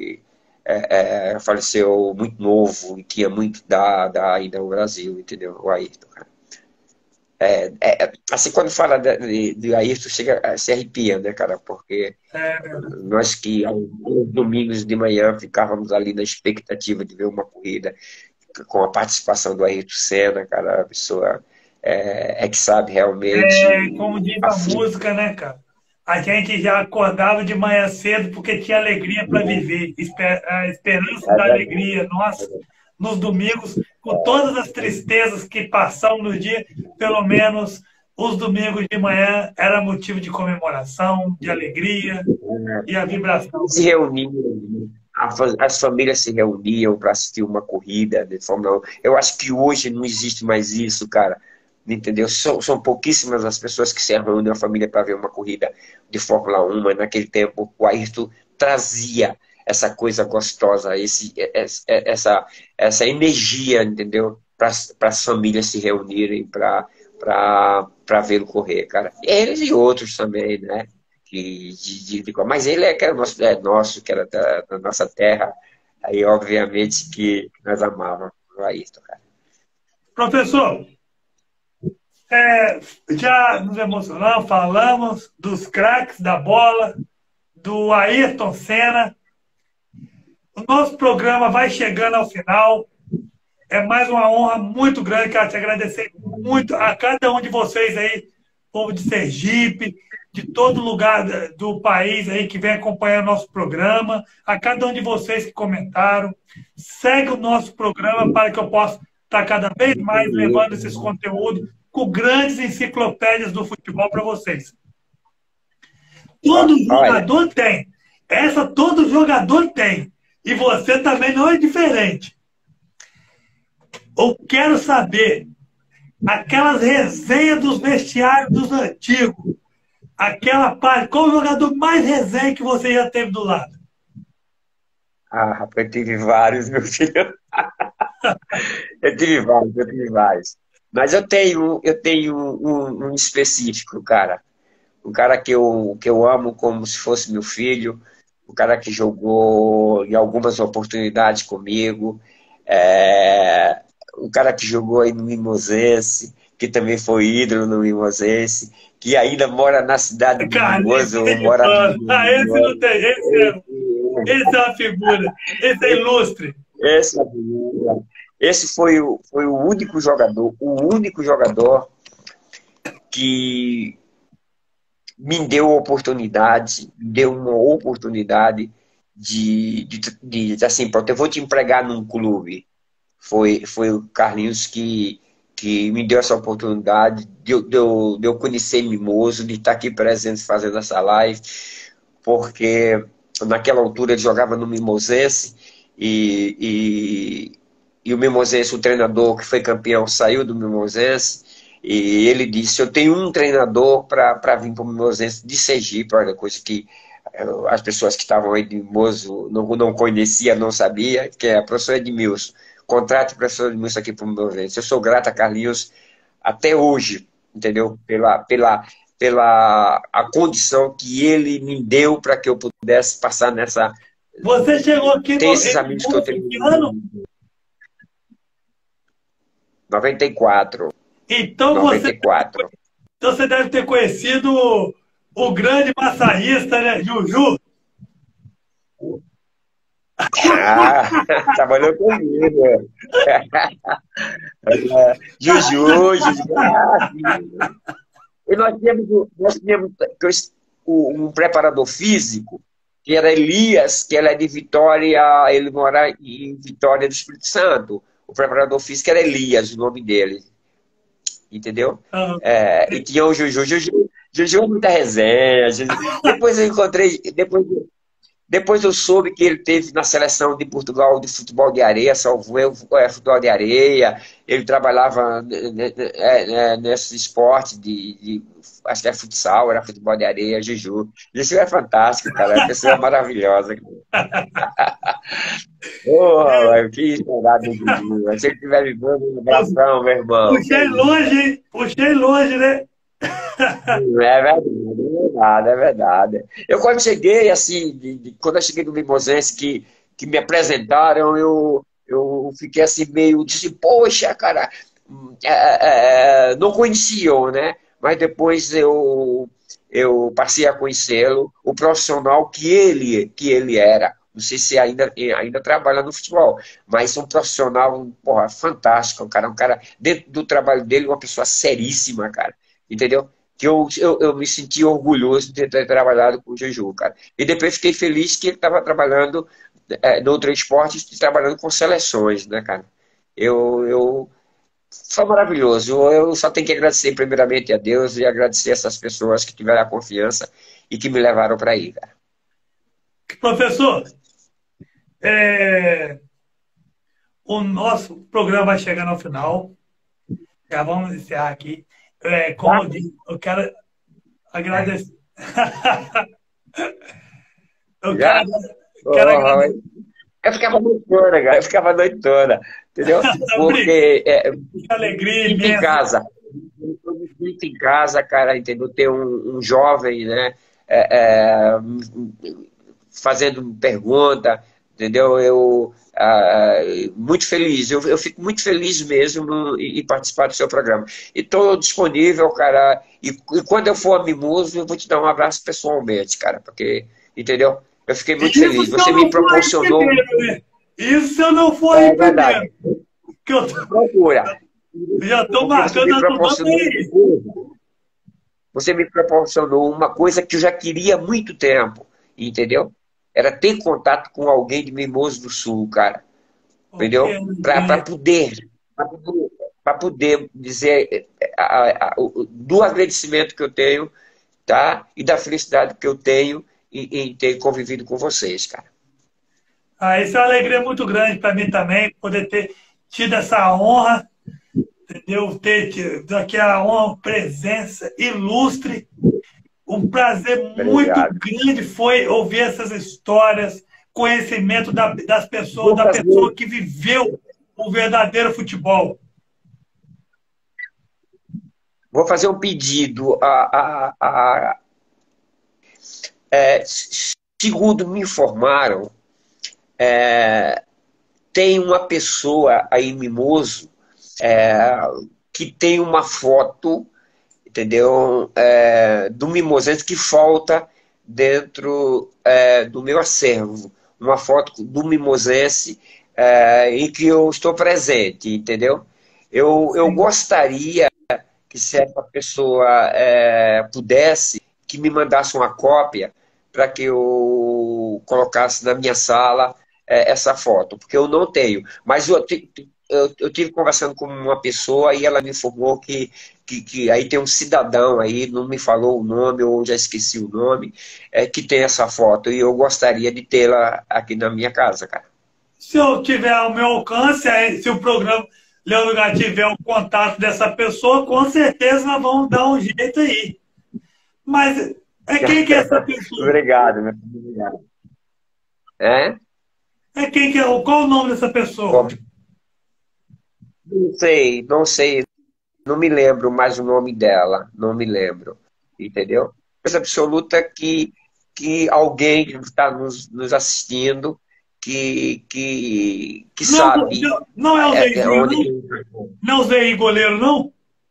B: faleceu muito novo e tinha muito da ainda no Brasil, entendeu? O Ayrton, cara. Assim, quando fala de Ayrton, chega a se arrepia, né, cara? Porque nós que aos domingos de manhã ficávamos ali na expectativa de ver uma corrida com a participação do Ayrton Senna, cara, a pessoa que sabe realmente
A: Como diz a música, né, cara? A gente já acordava de manhã cedo porque tinha alegria para viver, a esperança da alegria. Nós, nos domingos, com todas as tristezas que passam no dia, pelo menos os domingos de manhã era motivo de comemoração, de alegria e a vibração.
B: Se reuniam, as famílias se reuniam para assistir uma corrida de Fórmula 1. Eu acho que hoje não existe mais isso, cara. Entendeu? São pouquíssimas as pessoas que se reúnem a família para ver uma corrida de Fórmula 1, mas naquele tempo o Ayrton trazia essa coisa gostosa, essa energia, entendeu? Para as famílias se reunirem para vê-lo correr, cara. E eles e outros também, né? Mas ele que era nosso, que era da nossa terra, aí obviamente que nós amávamos o Ayrton, cara.
A: Professor, já nos emocionamos, falamos dos craques da bola, do Ayrton Senna. O nosso programa vai chegando ao final. É mais uma honra muito grande. Quero te agradecer muito a cada um de vocês aí, povo de Sergipe, de todo lugar do país aí que vem acompanhar o nosso programa, a cada um de vocês que comentaram. Segue o nosso programa para que eu possa estar cada vez mais levando esses conteúdos com grandes enciclopédias do futebol para vocês. Todo jogador tem. Essa todo jogador tem. E você também não é diferente. Eu quero saber aquelas resenhas dos vestiários dos antigos. Aquela parte, qual o jogador mais resenha que você já teve do lado?
B: Ah, rapaz, eu tive vários, meu filho. Eu tive vários. Mas eu tenho um específico, cara. Um cara que eu amo como se fosse meu filho. Um cara que jogou em algumas oportunidades comigo. É, um cara que jogou aí no Mimosense, que também foi ídolo no Mimosense, que ainda mora na cidade de
A: Carlinhos,
B: Mimoso, ou mora no
A: esse não
B: Mimoso.
A: tem, esse é uma figura, esse é ilustre.
B: Esse, esse foi o único jogador que me deu uma oportunidade assim, pronto, eu vou te empregar num clube. Foi o Carlinhos que me deu essa oportunidade de eu conhecer Mimoso, de estar aqui presente fazendo essa live, porque naquela altura ele jogava no Mimosense e o Mimosense, o treinador que foi campeão, saiu do Mimosense e ele disse: eu tenho um treinador para vir para o Mimosense de Sergipe, olha, coisa que as pessoas que estavam aí de Mimoso não conhecia, não sabia, que é a professora Edmilson. Contrate o professor Edmilson aqui para o Mimosense. Eu sou grato a Carlinhos até hoje, entendeu? Pela a condição que ele me deu para que eu pudesse passar nessa.
A: Você chegou aqui
B: Ter esses
A: em
B: amigos que eu tenho.
A: que ano?
B: 94.
A: Então você,
B: 94.
A: então você deve ter conhecido o grande massaísta, né, Juju?
B: Ah, trabalhou comigo. Juju. E nós tínhamos um preparador físico, que era Elias, que ele é de Vitória, ele mora em Vitória do Espírito Santo. O preparador físico era Elias, o nome dele. Entendeu?
A: Ah,
B: E tinha o Juju. Juju é muita resenha. Depois eu encontrei. Depois eu soube que ele teve na seleção de Portugal de futebol de areia, salvo eu, futebol de areia. Ele trabalhava nesse esporte acho que é futsal, era futebol de areia, Juju. Juju é fantástico, cara. É uma pessoa maravilhosa. Porra, velho, que saudade do Juju. Se ele estiver me dando um abração, meu irmão.
A: puxei longe, hein? Puxei longe, né?
B: É verdade, é verdade. Eu quando cheguei, assim, quando eu cheguei no Mimosense, que me apresentaram, eu fiquei assim meio, disse, poxa, cara, não conheciam, né? Mas depois eu passei a conhecê-lo, o profissional que ele era. Não sei se ainda trabalha no futebol, mas um profissional, porra, fantástico, um cara, dentro do trabalho dele, uma pessoa seríssima, cara. Entendeu? Que eu me senti orgulhoso de ter trabalhado com o Juju, cara. E depois fiquei feliz que ele estava trabalhando no outro esporte e trabalhando com seleções, né, cara? Eu foi maravilhoso. Eu só tenho que agradecer primeiramente a Deus e agradecer essas pessoas que tiveram a confiança e que me levaram para aí, cara.
A: Professor, é, o nosso programa vai chegando ao final. Já vamos encerrar aqui. Como
B: Tá?
A: eu disse, eu quero agradecer. Eu
B: Já?
A: quero
B: Oh,
A: agradecer.
B: eu ficava a noite toda, cara. Eu ficava a noite toda, entendeu? Porque
A: Que alegria
B: sinto em
A: imensa.
B: casa. Eu me sinto em casa, cara, entendeu? Ter um jovem, né? é, é, fazendo pergunta, entendeu? Muito feliz. Eu fico muito feliz mesmo em participar do seu programa. E estou disponível, cara. E quando eu for a Mimoso, eu vou te dar um abraço pessoalmente, cara, porque, entendeu? Eu fiquei muito
A: Isso
B: feliz.
A: se eu
B: Você me
A: não for aí
B: proporcionou.
A: primeiro, né? Isso se eu não for aí
B: É
A: primeiro.
B: verdade.
A: Que eu
B: Procura.
A: já estou
B: Porque você
A: marcando
B: me
A: a turma
B: proporcionou
A: aí.
B: Você me proporcionou uma coisa que eu já queria há muito tempo, entendeu? Era ter contato com alguém de Mimoso do Sul, cara,
A: Oh, que
B: entendeu? Para
A: alegria.
B: poder dizer do agradecimento que eu tenho, tá? E da felicidade que eu tenho em ter convivido com vocês, cara.
A: Isso é uma alegria muito grande para mim também, poder ter tido essa honra, entendeu? Ter tido aqui a honra, presença ilustre. Um prazer muito
B: Obrigado.
A: grande foi ouvir essas histórias, conhecimento das pessoas,
B: Vou
A: da
B: fazer,
A: pessoa que viveu o verdadeiro futebol.
B: vou fazer um pedido. Segundo me informaram, tem uma pessoa aí em Mimoso que tem uma foto, entendeu? Do Mimosense que falta dentro do meu acervo. Uma foto do Mimosense em que eu estou presente, entendeu? Eu
A: Sim.
B: gostaria que se essa pessoa pudesse, que me mandasse uma cópia para que eu colocasse na minha sala essa foto, porque eu não tenho. Mas eu tive conversando com uma pessoa e ela me informou que aí tem um cidadão aí, não me falou o nome, ou já esqueci o nome, que tem essa foto, e eu gostaria de tê-la aqui na minha casa, cara.
A: Se eu tiver ao meu alcance, se o programa Leandro Gatti tiver o contato dessa pessoa, com certeza nós vamos dar um jeito aí. Mas quem que é essa pessoa?
B: Obrigado, meu filho. Obrigado. É?
A: Quem que é? Qual o nome dessa pessoa?
B: Como? Não sei, não sei, não me lembro mais o nome dela, não me lembro, entendeu? Coisa absoluta que alguém que está nos assistindo que
A: Não,
B: sabe
A: não é o Zeizinho,
B: onde.
A: não? Não é o Zei goleiro, não?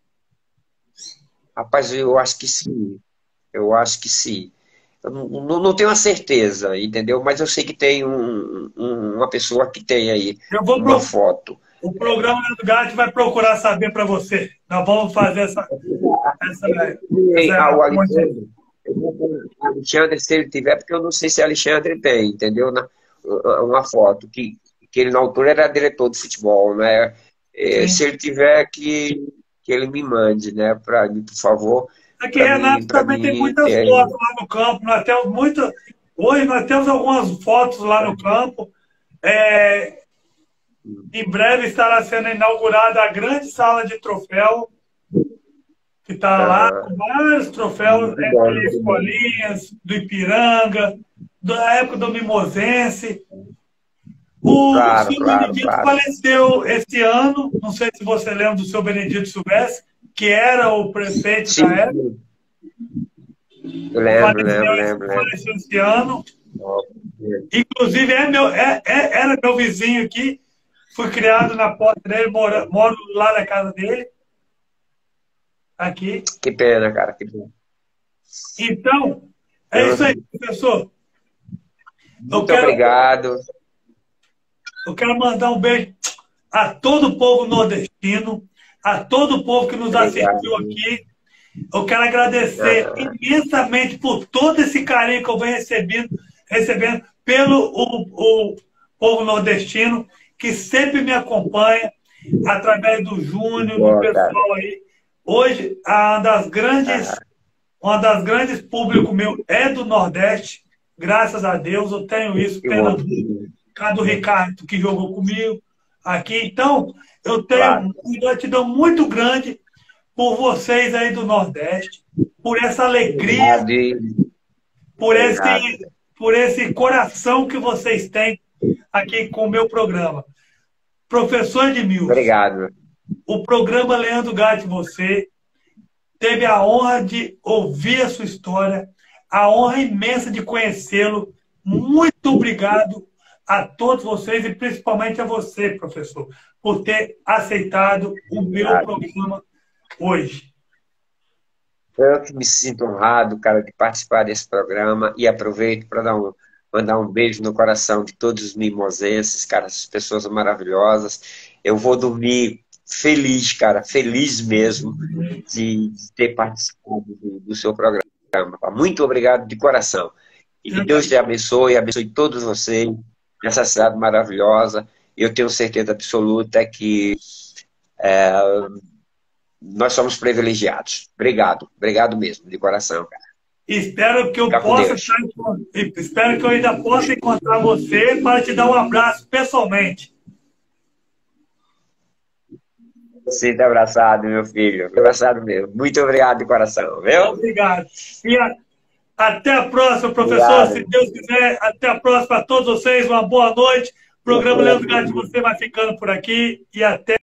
B: Rapaz, eu acho que sim, eu acho que sim. Eu não tenho a certeza, entendeu? Mas eu sei que tem uma pessoa que tem aí
A: Eu vou
B: uma
A: pro,
B: foto.
A: o programa Leandro Gatti vai procurar saber para você. Nós vamos fazer essa,
B: O
A: essa ponte.
B: Alexandre, eu vou com o Alexandre, se ele tiver, porque eu não sei se Alexandre tem, entendeu? Uma foto, que ele na altura era diretor de futebol, né?
A: Sim.
B: Se ele tiver, que ele me mande, né, para mim, por favor,
A: Aqui, Renato,
B: para
A: também tem
B: mim
A: muitas
B: ter aí.
A: fotos lá no campo. Nós temos muita. Hoje nós temos algumas fotos lá no campo. É, em breve estará sendo inaugurada a grande sala de troféu, que está lá
B: Aham.
A: com vários troféus
B: Muito bom,
A: entre
B: muito bom.
A: escolinhas, do Ipiranga, da época do Mimosense. O
B: Claro,
A: seu
B: claro,
A: Benedito
B: claro.
A: faleceu esse ano. Não sei se você lembra do seu Benedito Silvestre, que era o prefeito da
B: Sim,
A: época.
B: sim. Eu lembro, lembro, lembro, lembro.
A: Faleceu esse ano.
B: Ó,
A: Inclusive, era meu vizinho aqui. Fui criado na porta dele, moro lá na casa dele, aqui.
B: que pena, cara, que pena.
A: Então, é isso aí, professor. Eu
B: Muito
A: quero,
B: obrigado.
A: eu quero mandar um beijo a todo o povo nordestino, a todo o povo que nos
B: Obrigado.
A: assistiu aqui. Eu quero agradecer
B: Aham.
A: imensamente por todo esse carinho que eu venho recebendo pelo o povo nordestino, que sempre me acompanha, através do Júnior, do
B: Boa, cara.
A: pessoal aí. Hoje,
B: Aham.
A: uma das grandes público meu é do Nordeste, graças a Deus, eu tenho isso,
B: Que bom.
A: Pernambuco, Cado Ricardo, que jogou comigo aqui. Então, eu
B: Claro.
A: tenho uma gratidão muito grande por vocês aí do Nordeste, por essa alegria,
B: Obrigado.
A: por
B: Obrigado.
A: por esse coração que vocês têm aqui com o meu programa. Professor Edmilson,
B: Obrigado.
A: o programa Leandro Gatti, você teve a honra de ouvir a sua história, a honra imensa de conhecê-lo. Muito obrigado a todos vocês e principalmente a você, professor, por ter aceitado o meu
B: Obrigado.
A: programa hoje.
B: Eu que me sinto honrado, cara, de participar desse programa e aproveito para mandar um beijo no coração de todos os mimosenses, cara, essas pessoas maravilhosas. Eu vou dormir feliz, cara, feliz mesmo de ter participado do seu programa. Muito obrigado de coração. E que Deus te abençoe, abençoe todos vocês nessa cidade maravilhosa. Eu tenho certeza absoluta que nós somos privilegiados. Obrigado, obrigado mesmo, de coração, cara.
A: Espero que eu
B: Fica com
A: possa
B: Deus.
A: espero que eu ainda possa encontrar você para te dar um abraço pessoalmente.
B: Sinto abraçado, meu filho. Abraçado mesmo. Muito obrigado de coração, viu?
A: Obrigado. E até a próxima, professor. Se
B: Obrigado.
A: Deus quiser, até a próxima a todos vocês. Uma boa noite. O programa Leandro Gatti, você vai ficando por aqui e até.